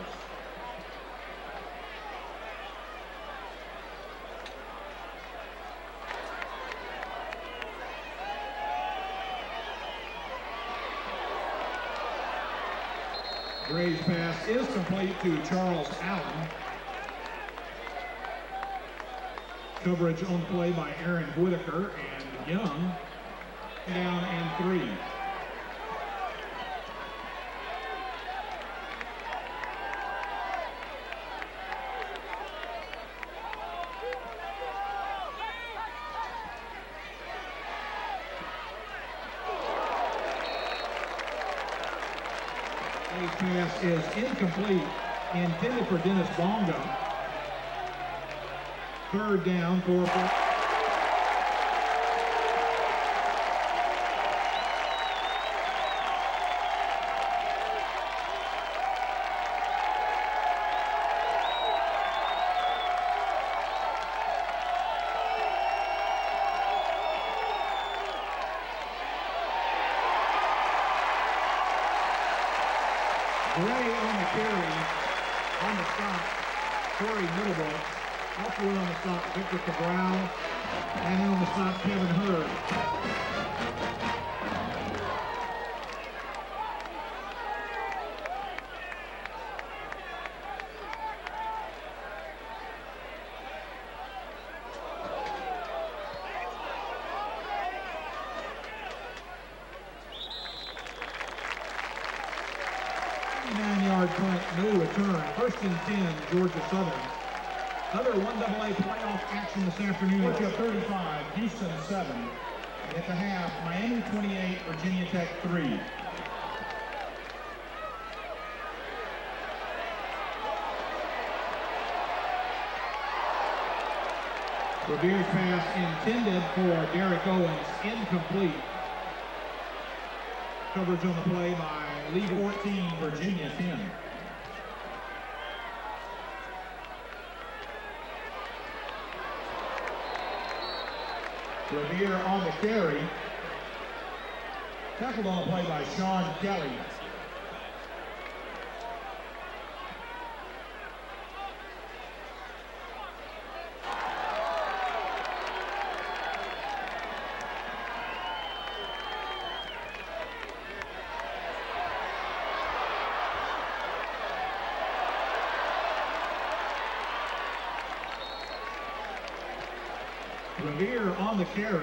Gray's pass is complete to Charles Allen. Coverage on the play by Aaron Whitaker and Young. Down and 3. His pass is incomplete, intended for Dennis Bonga. Third down for Gray on the carry, on the stop, Corey Middlebrook. Also on the stop, Victor Cabral, and on the stop, Kevin Hurd. Punt, no return. First and 10, Georgia Southern. Other 1AA playoff action this afternoon. Georgia 35, Houston 7. And at the half, Miami 28, Virginia Tech 3. Revere's pass intended for Derek Owens, incomplete. Coverage on the play by Lee 14, Virginia 10. Revere on the carry. Tackled on the play by Sean Kelly. Revere on the carry.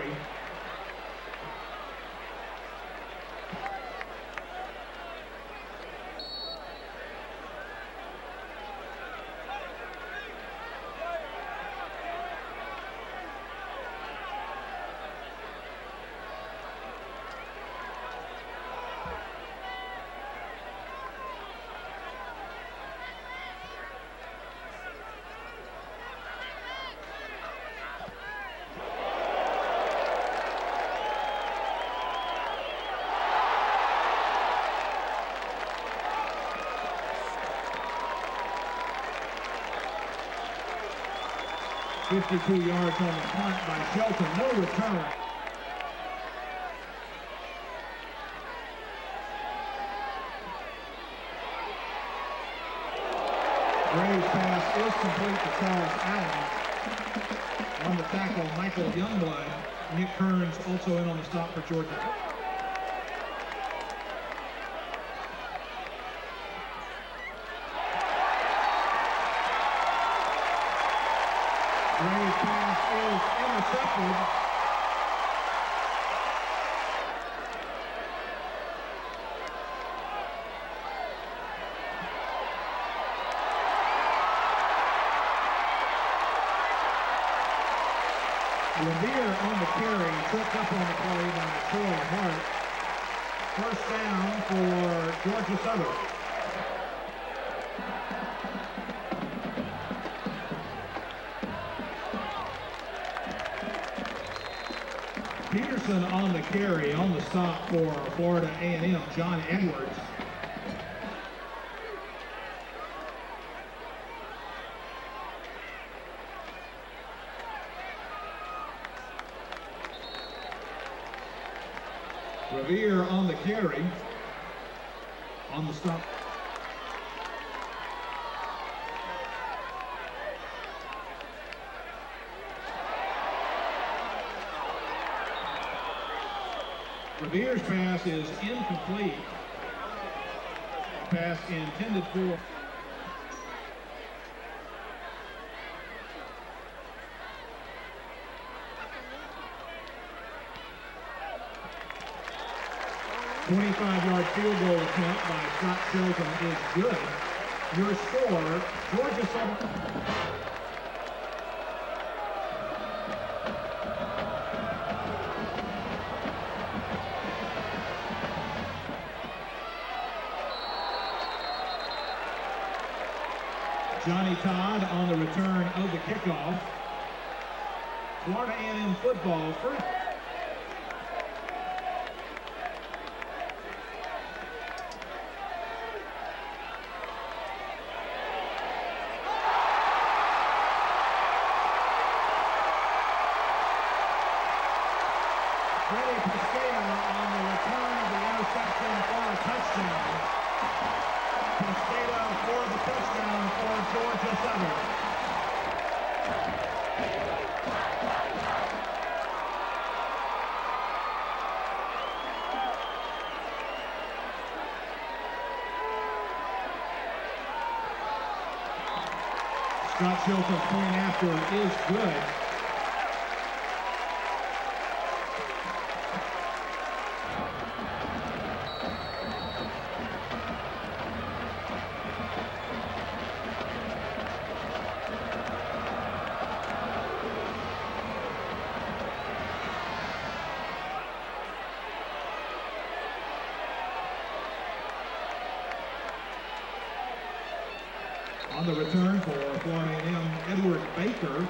$52 yards on the punt by Shelton, no return. Gray's pass is complete to Charles Allen. On the tackle, Michael Youngblood. Nick Kearns also in on the stop for Georgia. Gray's pass is intercepted. Revere on the carry, tripped up on the play by Troy Hart. First down for Georgia Southern. Houston on the carry. On the stop for Florida A&M, John Edwards. Revere on the carry. On the stop. Revere's pass is incomplete. Pass intended for. A 25-yard field goal attempt by Scott Shelton is good. Your score, Georgia Southern. Johnny Todd on the return of the kickoff. Florida A&M football first. On the return of the interception for a touchdown. Cascada for the touchdown for Georgia Southern. Scott Shelton's point after is good. On the return for Florida A&M, Edward Baker.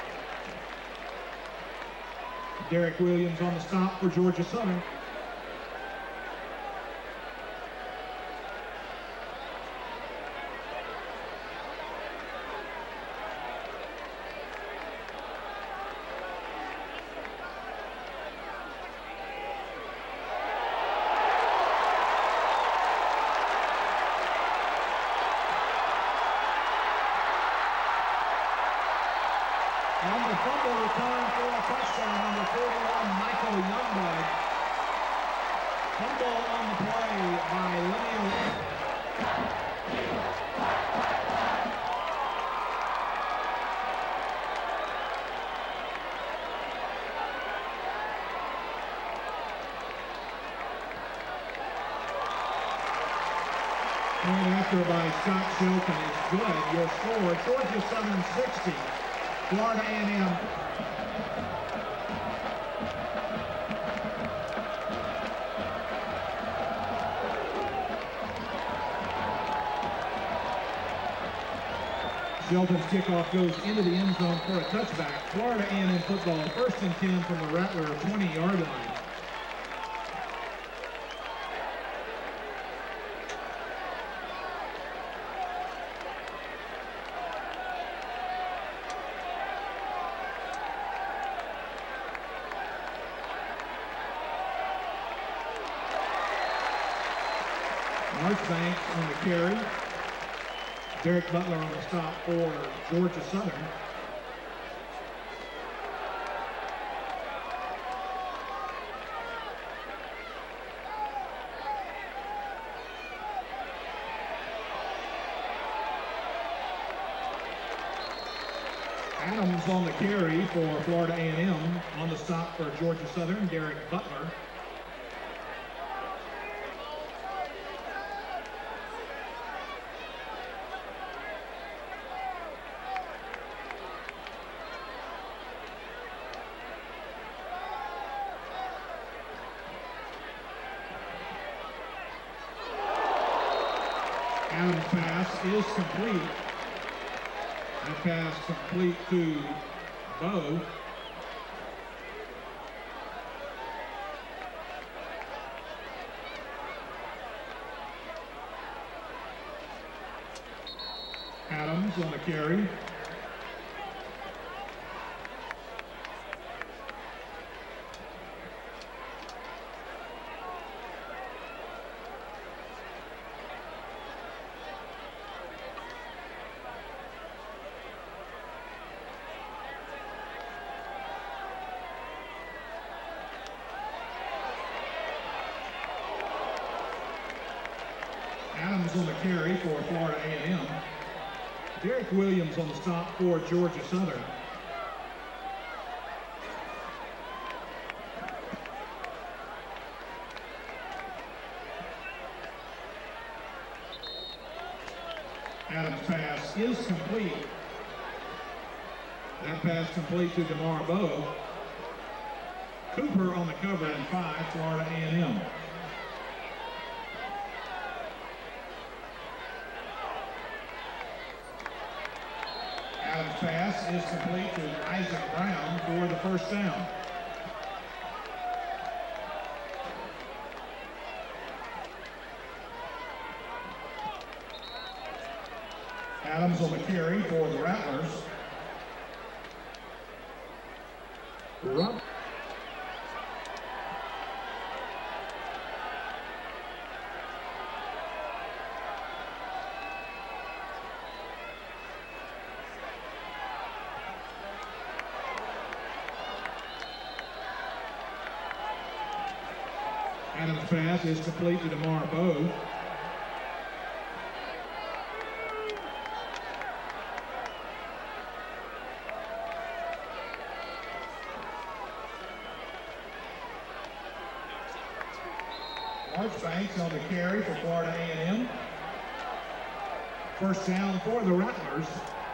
Derek Williams on the stop for Georgia Southern. On the fumble return for a touchdown, number 41, Michael Youngblood. Fumble on the play by Lemuel. Point after by Scott Shelton is good. Your score, Georgia Southern 60. Florida A&M. Shelton's kickoff goes into the end zone for a touchback. Florida A&M football, 1st and 10 from the Rattler 20-yard line. Banks on the carry. Derek Butler on the stop for Georgia Southern. Adams on the carry for Florida A&M. On the stop for Georgia Southern, Derek Butler. Adams' pass is complete. That pass complete to Bowe. Adams on the carry. Adams on the carry for Florida A&M. Derek Williams on the stop for Georgia Southern. Adams' pass is complete. That pass complete to DeMar Bowe. Cooper on the cover and 5, Florida A&M. Adams' pass is complete to Isaac Brown for the first down. Adams on the carry for the Rattlers. Adams' pass is complete to DeMar Bowe. Marchbanks on the carry for Florida A&M. First down for the Rattlers.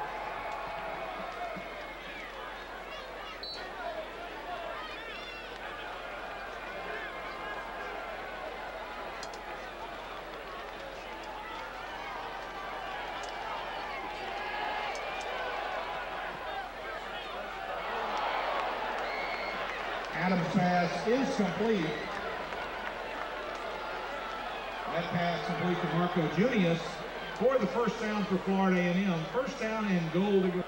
Adams' pass is complete. That pass complete to Marco Junius for the first down for Florida A&M. First down and goal to go.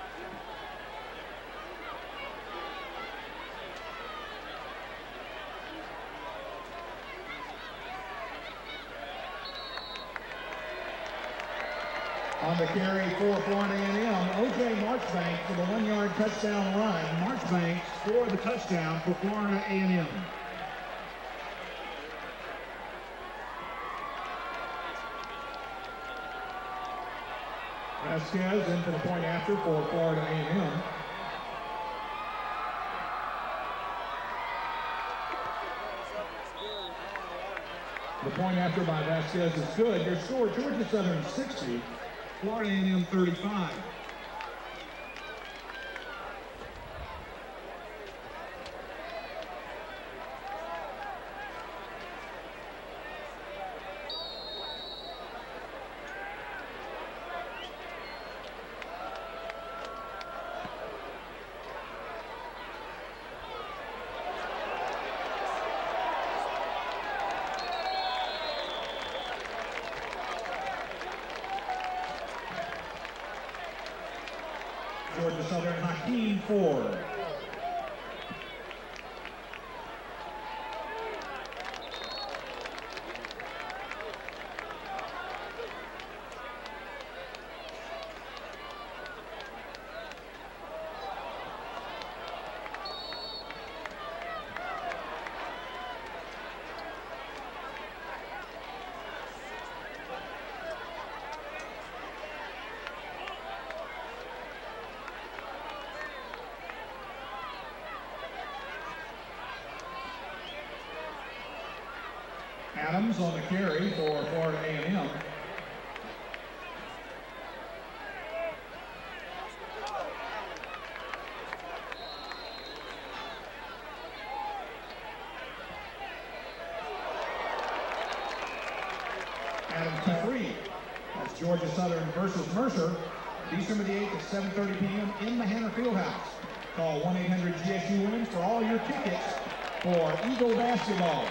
On the carry for Florida A&M, O.J. Marchbanks with a 1-yard touchdown run. Marchbanks for the touchdown for Florida A&M. Vasquez in for the point after for Florida A&M. The point after by Vasquez is good. Your score, Georgia Southern 60, Florida A&M 35. Georgia Southern, Hakeem Ford. Adams on the carry for Florida A&M. Adams to 3. That's Georgia Southern versus Mercer. December the 8th at 7:30 p.m. in the Hanner Fieldhouse. Call 1-800-GSU-WOMENS for all your tickets for Eagle basketball.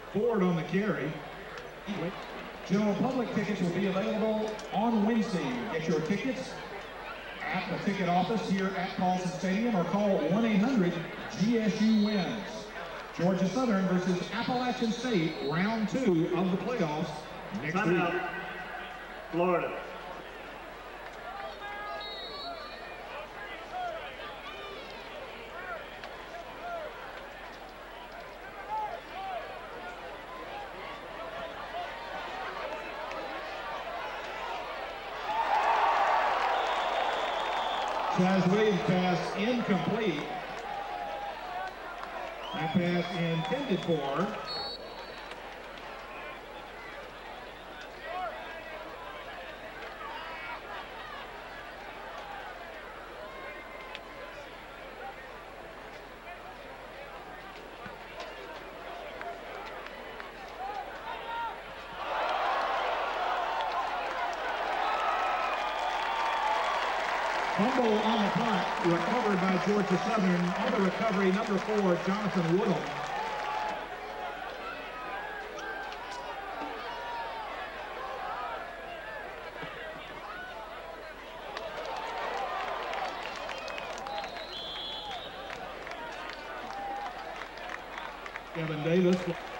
Ford on the carry. General public tickets will be available on Wednesday. Get your tickets at the ticket office here at Paulson Stadium or call 1-800-GSU-WINS. Georgia Southern versus Appalachian State, round 2 of the playoffs next week. Timeout. Florida. Chaz Williams pass incomplete. That pass intended for fumble on the punt, recovered by Georgia Southern. On the recovery, number 4, Jonathan Woodham. Kevin Davis.